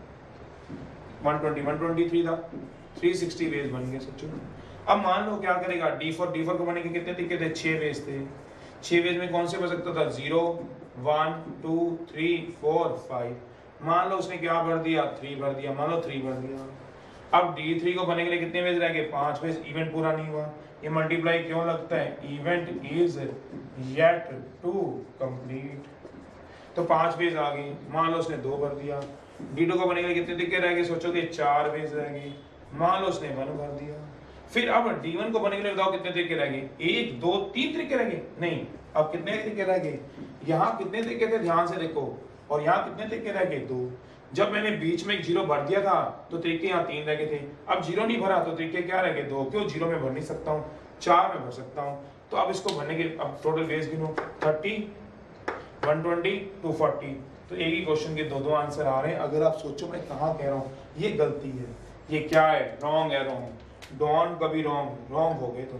one twenty, one twenty three था, थ्री सिक्सटी वेज बन गए सोचो। अब मान लो क्या करेगा, डी फोर, डी फोर को बनने के कितने तरीके थे, छह वेज थे। छह वेज में कौन से बन सकता था, zero, one, two, three, four, five. मान लो उसने क्या भर दिया, थ्री भर दिया, मान लो थ्री भर दिया। अब डी थ्री को बनने के लिए कितने वेज रह गए, पांच वेज। इवेंट पूरा नहीं हुआ, ये मल्टीप्लाई क्यों लगता है, event is yet to complete. तो पांच वेज आ गई, मान लो उसने दो भर दिया। डी टू को बनने के लिए कितने तरीके रह गए सोचोगे, चार वेज रह गए, मान लो उसने वन भर दिया। फिर अब डी वन को बनने के लिए बताओ कितने तरीके रह गए, एक, दो, तीन तरीके रह गए, नहीं, अब कितने तरीके रह गए, यहाँ कितने तरीके थे ध्यान से देखो, और यहाँ कितने तरीके रह गए, दो। जब मैंने बीच में एक जीरो भर दिया था तो तरीके यहाँ तीन रह गए थे, अब जीरो नहीं भरा तो तरीके क्या रह गए, दो। क्यों, जीरो में भर नहीं सकता हूँ, चार में भर सकता हूँ। तो अब इसको भरने के, अब टोटल वेज गिनो, thirty, one twenty, two forty. तो एक ही क्वेश्चन के दो दो आंसर आ रहे हैं। अगर आप सोचो मैं कहाँ कह रहा हूँ, ये गलती है, ये क्या है, रॉन्ग है, रॉन्ग, डोंट कभी रॉन्ग, रॉन्ग हो गए तुम।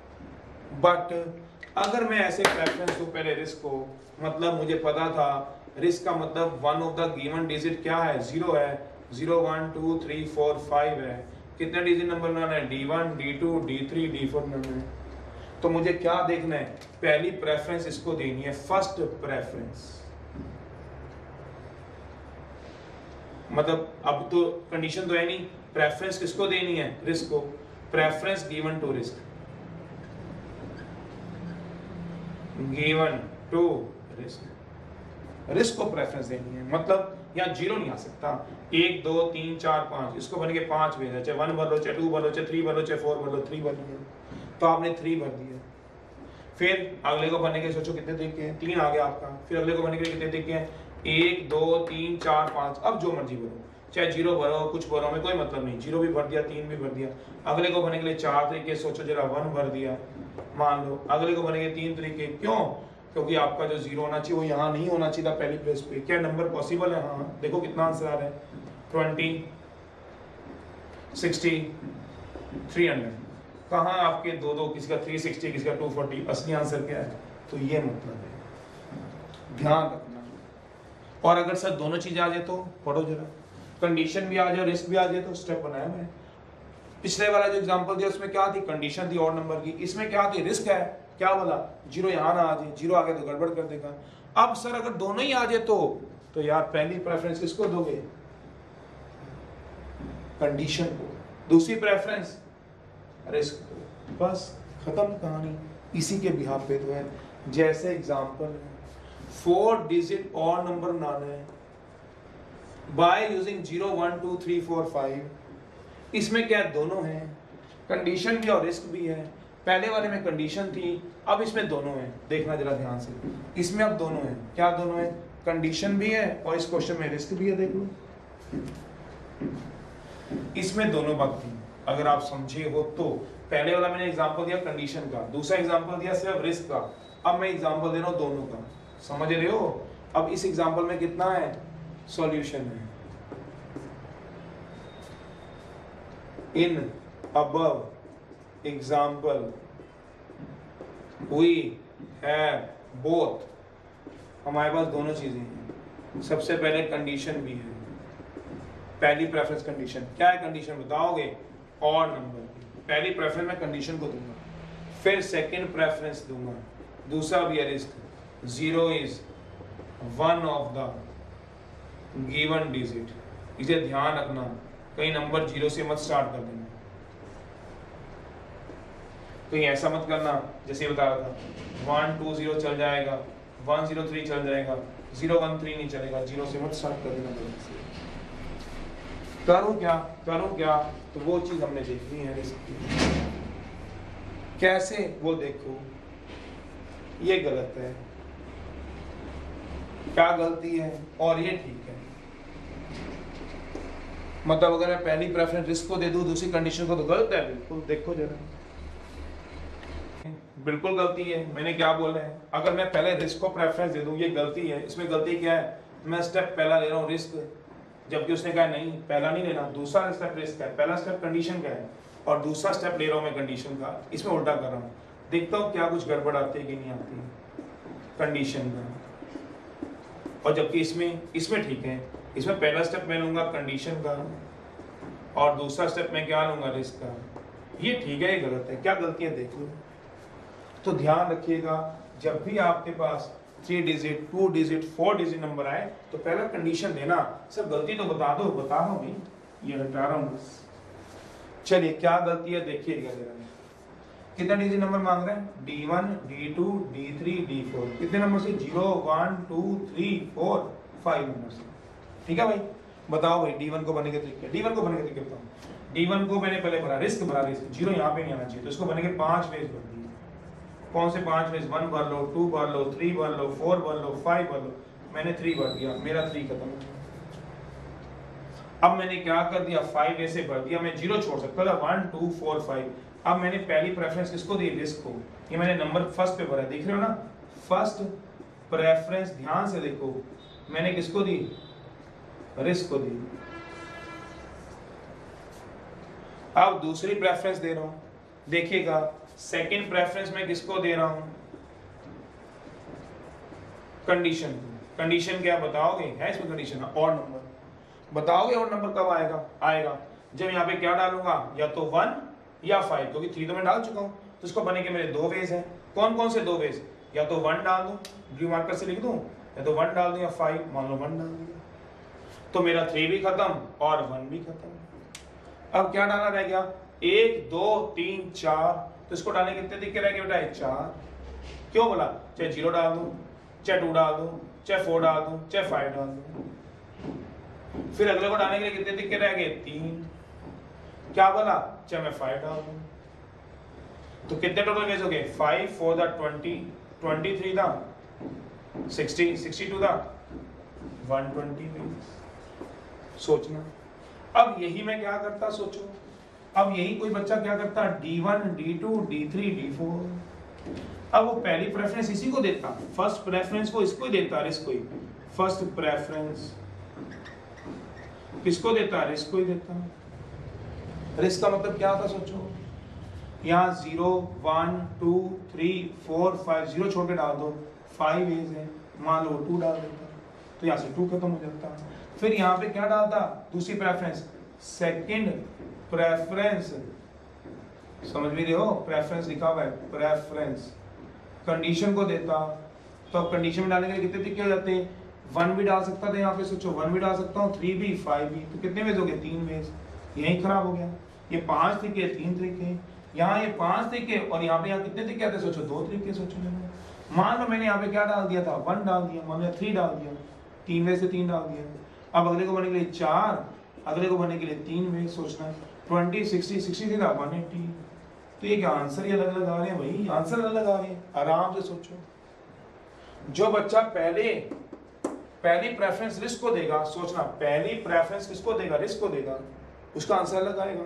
बट अगर मैं ऐसे प्रेफरेंस दूं पहले रिस्क को, मतलब मुझे पता था रिस्क का मतलब one of the given digit क्या है, जीरो है, zero, one, two, three, four, five है। कितने डिजिट नंबर बनाना है, D one, D two, D three, D four बनाना है। तो मुझे क्या देखना है, पहली प्रेफरेंस इसको देनी है, फर्स्ट प्रेफरेंस। मतलब अब तो कंडीशन तो है नहीं, प्रेफरेंस किसको देनी है, रिस्क को। Preference given to risk, given to risk, risk को प्रेफरेंस देनी है। मतलब यहाँ जीरो नहीं आ सकता, एक, दो, तीन, चार, पांच, इसको बन के पांच भेजा, चाहे वन भर लो, चाहे टू भर लो, चाहे थ्री भर लो, चाहे फोर भर लो, थ्री भर लो। तो आपने थ्री भर दिया। फिर अगले को बनने के सोचो कितने तरीके हैं, तीन आ गया आपका। फिर अगले को बनने के लिए कितने तरीके हैं, एक, दो, तीन, चार, पांच। अब जो मर्जी भरो, चाहे जीरो भरो, कुछ भरो, में कोई मतलब नहीं, जीरो भी भर दिया, तीन भी भर दिया। अगले को बनने के लिए चार तरीके सोचो जरा, वन भर दिया मान लो। अगले को बनेंगे तीन तरीके, क्यों, क्योंकि आपका जो जीरो होना चाहिए वो यहाँ नहीं होना चाहिए था पहली प्लेस पे। क्या नंबर पॉसिबल है, हाँ, देखो कितना आंसर आ रहा है, ट्वेंटी, सिक्सटी, थ्री हंड्रेड। कहाँ आपके दो दो, किसी का थ्री सिक्सटी, किसी का टू फोर्टी, असली आंसर क्या है। तो ये मतलब है, ध्यान रखना। और अगर सर दोनों चीजें आ जाए तो पढ़ो जरा, कंडीशन भी आ जाए, रिस्क भी आ जाए, तो स्टेप बनाया मैं। पिछले वाला जो एग्जांपल दिया उसमें क्या थी, कंडीशन थी और नंबर की। इसमें क्या थी, रिस्क है, क्या बोला, जीरो यहाँ ना आ जाए, जीरो आ गया तो गड़बड़ कर देगा। अब सर अगर दोनों ही आ जाए तो तो यार पहली प्रेफरेंस किसको दोगे, कंडीशन को, दूसरी प्रेफरेंस रिस्क को, बस खत्म कहानी। इसी के बिहाफ पे तो है। जैसे एग्जांपल फोर डिजिट और नंबर बनाना है by using zero, one, two, three, four, five. इसमें क्या है, दोनों हैं, कंडीशन भी और रिस्क भी है। पहले वाले में कंडीशन थी, अब इसमें दोनों हैं, देखना जरा ध्यान से। इसमें अब दोनों हैं, क्या दोनों हैं, कंडीशन भी है और इस क्वेश्चन में रिस्क भी है। देख लो, इसमें दोनों बात थी, अगर आप समझे हो तो। पहले वाला मैंने एग्जांपल दिया कंडीशन का, दूसरा एग्जांपल दिया सिर्फ रिस्क का, अब मैं एग्जांपल दे रहा हूं दोनों का, समझ रहे हो। अब इस एग्जांपल में कितना है, सॉल्यूशन है। In above example we have both, हमारे पास दोनों चीजें हैं। सबसे पहले कंडीशन भी है, पहली प्रेफरेंस कंडीशन क्या है, कंडीशन बताओगे, और नंबर की। पहली प्रेफरेंस मैं कंडीशन को दूंगा, फिर सेकंड प्रेफरेंस दूंगा, दूसरा भी है risk, zero is one of the given digit. इसे ध्यान रखना, कहीं नंबर जीरो से मत स्टार्ट कर देना, कहीं ऐसा मत करना जैसे बता रहा था वन टू जीरो चल जाएगा, वन जीरो थ्री चल जाएगा, जीरो वन थ्री नहीं चलेगा, जीरो से मत स्टार्ट कर देना। करूं क्या करूं क्या तो वो चीज हमने देखनी है इसकी। कैसे वो देखो, ये गलत है, क्या गलती है और ये ठीक है। मतलब अगर मैं पहली प्रेफरेंस रिस्क को दे दूं दूसरी कंडीशन को तो गलत है। बिल्कुल देखो जरा, बिल्कुल गलती है। मैंने क्या बोला है, अगर मैं पहले रिस्क को प्रेफरेंस दे दूं ये गलती है। इसमें गलती क्या है, मैं स्टेप पहला ले रहा हूँ रिस्क, जबकि उसने कहा नहीं पहला नहीं लेना, दूसरा स्टेप रिस्क है, पहला स्टेप कंडीशन का है और दूसरा स्टेप ले रहा हूँ मैं कंडीशन का। इसमें उल्टा कर रहा हूँ, देखता हूँ क्या कुछ गड़बड़ आती है कि नहीं आती कंडीशन का। और जबकि इसमें इसमें ठीक है, इसमें पहला स्टेप मैं लूंगा कंडीशन का और दूसरा स्टेप मैं क्या लूंगा रिस्क का। ये ठीक है, ये गलत है। क्या गलती है देख लो। तो ध्यान रखिएगा, जब भी आपके पास three digit, two digit, four digit number आए तो पहला कंडीशन देना। सर गलती तो बता दो, बता रहा हूँ भाई, ये हटा रहा हूँ बस। चलिए क्या गलती है देखिएगा जरा। कितना डिजिट नंबर मांग रहे हैं, D one, D two, D three, D four. कितने नंबर से, zero, one, two, three, four, five number से। ठीक है भाई, बताओ भाई डी वन को बनने के तरीके। डी वन को बनने के तरीके बताओ। डी वन को मैंने पहले भरा रिस्क, भरा रिस्क, जीरो यहाँ पे नहीं आना चाहिए, तो इसको बनने के पांच वेज भर दिए। कौन से पांच वेज, वन भर लो, टू भर लो, थ्री भर लो, फोर भर लो, फाइव भर लो। मैंने थ्री भर दिया, मेरा थ्री खत्म। अब मैंने क्या कर दिया, फाइव ऐसे भर दिया, मैं जीरो छोड़ सकता था, वन, टू, फोर, फाइव। अब मैंने पहली प्रेफरेंस किसको दी, रिस्क को। ये मैंने नंबर फर्स्ट पे भरा, देख रहे हो ना, फर्स्ट प्रेफरेंस, ध्यान से देखो, मैंने किसको दी, रिस्क को दी। अब दूसरी प्रेफरेंस दे रहा हूं, देखिएगा सेकंड प्रेफरेंस में किसको दे रहा हूं, कंडीशन। कंडीशन क्या बताओगे, है इसमें कंडीशन, और नंबर बताओगे। और नंबर कब आएगा, आएगा जब यहाँ पे क्या डालूंगा, या तो वन या फाइव, क्योंकि थ्री तो मैं डाल चुका हूँ। तो इसको बनने के मेरे दो वेज हैं। कौन कौन से दो वेज, या तो वन डाल दूं, ब्लू मार्कर से लिख दूं, या तो वन डाल दूं या फाइव, मान लो वन डाल दिया, तो मेरा थ्री भी खत्म और वन भी खत्म। अब क्या डालना रह गया, एक, दो, तीन, चार। तो इसको डालने के कितने तरीके रह गए बेटा, चार। क्यों बोला, चाहे जीरो डाल दूं, चाहे टू डाल दूं, चाहे फोर डाल दूं, चाहे फाइव डाल दूं। फिर अगले को डालने के लिए कितने तरीके रह गए, तीन। क्या बोला, चाहे मैं फाइव डाल दूं। तो कितने टोटल वेज हो गए, फाइव फोर द ट्वेंटी, ट्वेंटी थ्री द सिक्सटी, सिक्सटी टू द वन ट्वेंटी वेज। सोचना, अब यही मैं क्या करता, सोचो, अब यही कोई बच्चा क्या करता, D one, D two, D three, D four. अब वो पहली प्रेफरेंस इसी को देता, फर्स्ट प्रेफरेंस को इसको ही देता, रिस्क को ही। फर्स्ट प्रेफरेंस किसको देता, रिस्क को ही देता। रिस्क का मतलब क्या होता, सोचो, यहाँ zero, one, two, three, four, five, zero छोड़ के डाल दो, फाइव एज है, मान लो टू डाल देता, तो यहाँ से टू खत्म हो जाता। फिर यहाँ पे क्या डालता, दूसरी प्रेफरेंस, सेकंड प्रेफरेंस, समझ भी रहे हो, प्रेफरेंस लिखा हुआ है, प्रेफरेंस कंडीशन को देता। तो अब कंडीशन में डालने के लिए कितने तरीके हो जाते हैं, वन भी डाल सकता था, यहाँ पे सोचो वन भी डाल सकता हूँ, थ्री भी, फाइव भी, तो कितने वेज हो गए, तीन वेज। यही खराब हो गया, ये पांच तरीके, तीन तरीके, यहाँ ये पांच तरीके, और यहाँ पे यहाँ कितने तरीके आते, सोचो दो तरीके। सोचो, मान लो मैंने यहाँ पे क्या डाल दिया था, वन डाल दिया, मान लो थ्री डाल दिया, तीन वेज से तीन डाल दिया। अब अगले को बनने के लिए चार, अगले को बनने के लिए तीन वेज। सोचना, ट्वेंटी, सिक्सटी, सिक्सटी थ्री था, वन एट्टी। तो ये क्या आंसर ही अलग अलग आ रहे हैं भाई, आंसर अलग आ रहे हैं। आराम से सोचो, जो बच्चा पहले पहली प्रेफरेंस रिस्क को देगा, सोचना पहली प्रेफरेंस किसको देगा, रिस्क को देगा, उसका आंसर अलग आएगा।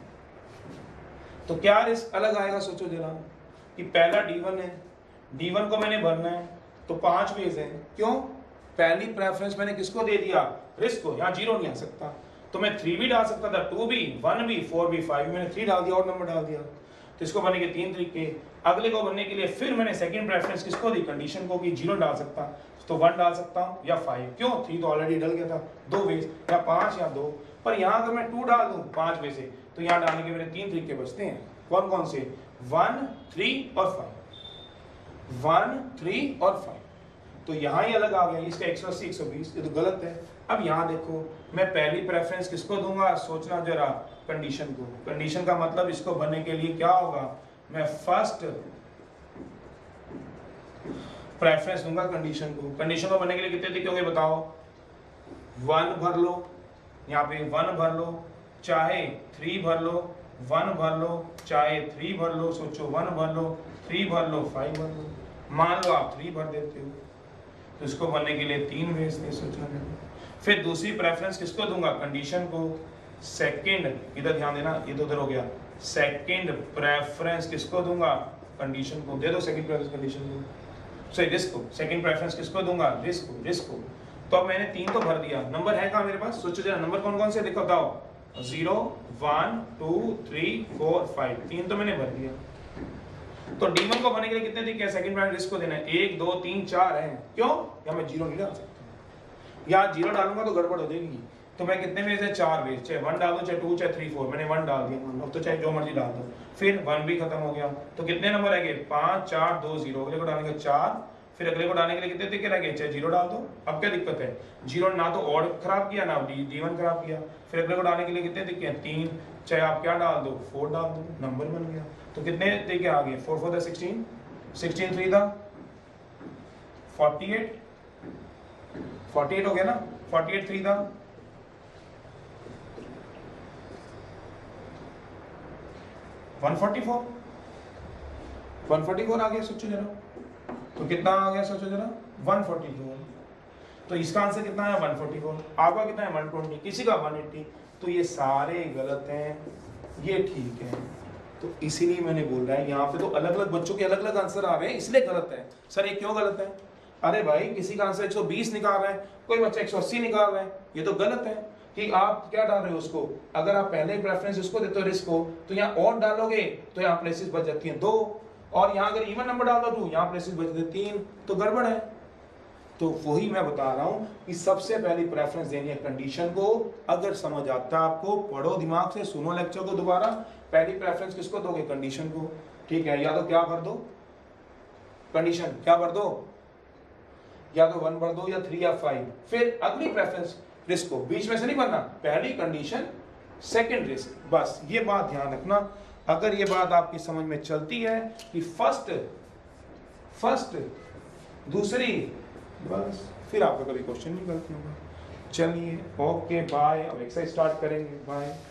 तो क्या रिस्क अलग आएगा, सोचो जरा, कि पहला डी वन है, डी वन को मैंने भरना है, तो पांच वेज है। क्यों, पहली प्रेफरेंस मैंने किसको दे दिया, रिस्क को। यहाँ जीरो नहीं आ सकता, तो मैं थ्री भी डाल सकता था, टू भी, वन भी, फोर भी, फाइव, मैंने थ्री डाल दिया और नंबर डाल दिया। तो इसको बनने के तीन तरीके। अगले को बनने के लिए फिर मैंने सेकंड प्रेफरेंस किसको दी, कंडीशन को, कि जीरो डाल सकता, तो वन डाल सकता हूँ या फाइव। क्यों, थ्री तो ऑलरेडी डल गया था, दो वेज, या पांच या दो। पर यहाँ अगर मैं टू डाल दूं पांच में से, तो यहाँ डालने के मेरे तीन तरीके बचते हैं। कौन कौन से, वन, थ्री और फाइव, वन, थ्री और फाइव। तो यहाँ ही अलग आ गया, इसका एक सौ अस्सी एक सौ बीस, ये तो गलत है। अब यहाँ देखो मैं पहली प्रेफरेंस किसको दूंगा, सोचना जरा, कंडीशन को। कंडीशन का मतलब इसको बनने के लिए क्या होगा, मैं फर्स्ट प्रेफरेंस दूंगा कंडीशन को। कंडीशन को बनने के लिए कितने तरीके होंगे बताओ, वन भर लो, यहाँ पे वन भर लो, चाहे थ्री भर लो, वन भर लो, चाहे थ्री भर लो, सोचो वन भर लो, थ्री भर लो, फाइव भर लो। मान लो आप थ्री भर देते हो तो इसको बनने के लिए तीन वेज थे, सोचना है। फिर दूसरी प्रेफरेंस किसको दूंगा, कंडीशन को। सेकंड, इधर ध्यान देना, ये तो उधर हो गया। सेकंड प्रेफरेंस किसको दूंगा, कंडीशन को। दे दो सेकंड प्रेफरेंस कंडीशन को, सॉरी रिस्क को। सेकंड प्रेफरेंस किसको दूंगा, रिस्क को, रिस्क को। तो अब मैंने तीन तो भर दिया, नंबर है कहाँ मेरे पास, सोचो जरा नंबर कौन कौन से देखो बताओ, zero, one, two, three, four, five, तीन तो मैंने भर दिया। तो डी वन को भरने के लिए कितने तरीके हैं, सेकंड प्रेफरेंस रिस्क को देना है, एक, दो, तीन, चार है। क्यों, या मैं जीरो नहीं डाल सकता, या जीरो डालूंगा तो गड़बड़ हो जाएगी। तो मैं कितने वेज है, चार वेज, चाहे वन डाल दो, चाहे टू, चाहे थ्री, फोर। मैंने वन डाल दिया, अब तो चाहे जो मर्जी डाल दो। फिर वन भी खत्म हो गया, तो कितने नंबर रह गए, पाँच, चार, दो, जीरो। अगले को डालेंगे चार, फिर अगले को डालने के लिए कितने तरीके रह गए, चाहे जीरो डाल दो। अब क्या दिक्कत है, जीरो ना तो ऑड खराब किया ना डी डी वन खराब किया। फिर अगले को डालने के लिए कितने तरीके हैं, तीन, चाहे आप क्या डाल दो, फोर डाल दो, नंबर बन गया। तो कितने तरीके आ गए, four four the sixteen, sixteen three the forty eight, forty eight हो गया ना, forty eight three the one forty four, one forty four आ गया, सोचो जरा। तो कितना आ गया, सोचो जरा, वन फोर्टी फोर। तो इसका आंसर कितना है, वन फोर्टी फोर। आपका कितना है, वन ट्वेंटी, किसी का वन एटी। तो ये सारे गलत हैं, ये ठीक है। तो इसीलिए मैंने बोल रहा है यहाँ पे तो अलग अलग बच्चों के अलग अलग आंसर आ रहे हैं, इसलिए गलत है। सर ये क्यों गलत है, अरे भाई किसी का आंसर एक सौ बीस निकाल रहा है, कोई बच्चा एक सौ अस्सी निकाल रहा है, ये तो गलत है। कि आप क्या डाल रहे हो उसको, अगर आप पहले प्रेफरेंस उसको देते हो रिस्क को, तो यहाँ और डालोगे तो यहाँ प्लेसेस बच जाती हैं दो, और यहाँ अगर इवन नंबर डाल दो तो यहाँ प्लेसेस बच जाते तीन, तो गड़बड़ है। तो वही मैं बता रहा हूँ कि सबसे पहली प्रेफरेंस देनी है कंडीशन को। अगर समझ आता है आपको, पढ़ो दिमाग से, सुनो लेक्चर को दोबारा। पहली प्रेफरेंस किसको दोगे, कंडीशन को, ठीक है। या तो क्या भर दो, कंडीशन क्या भर दो, या तो वन भर दो या थ्री या फाइव। फिर अगली प्रेफरेंस रिस्क को, बीच में से नहीं भरना, पहली कंडीशन सेकंड रिस्क। बस ये बात ध्यान रखना। अगर ये बात आपकी समझ में चलती है कि फर्स्ट फर्स्ट दूसरी, बस फिर आपका कभी क्वेश्चन नहीं गलत होगा। चलिए ओके बाय, अब एक्सरसाइज स्टार्ट करेंगे, बाय।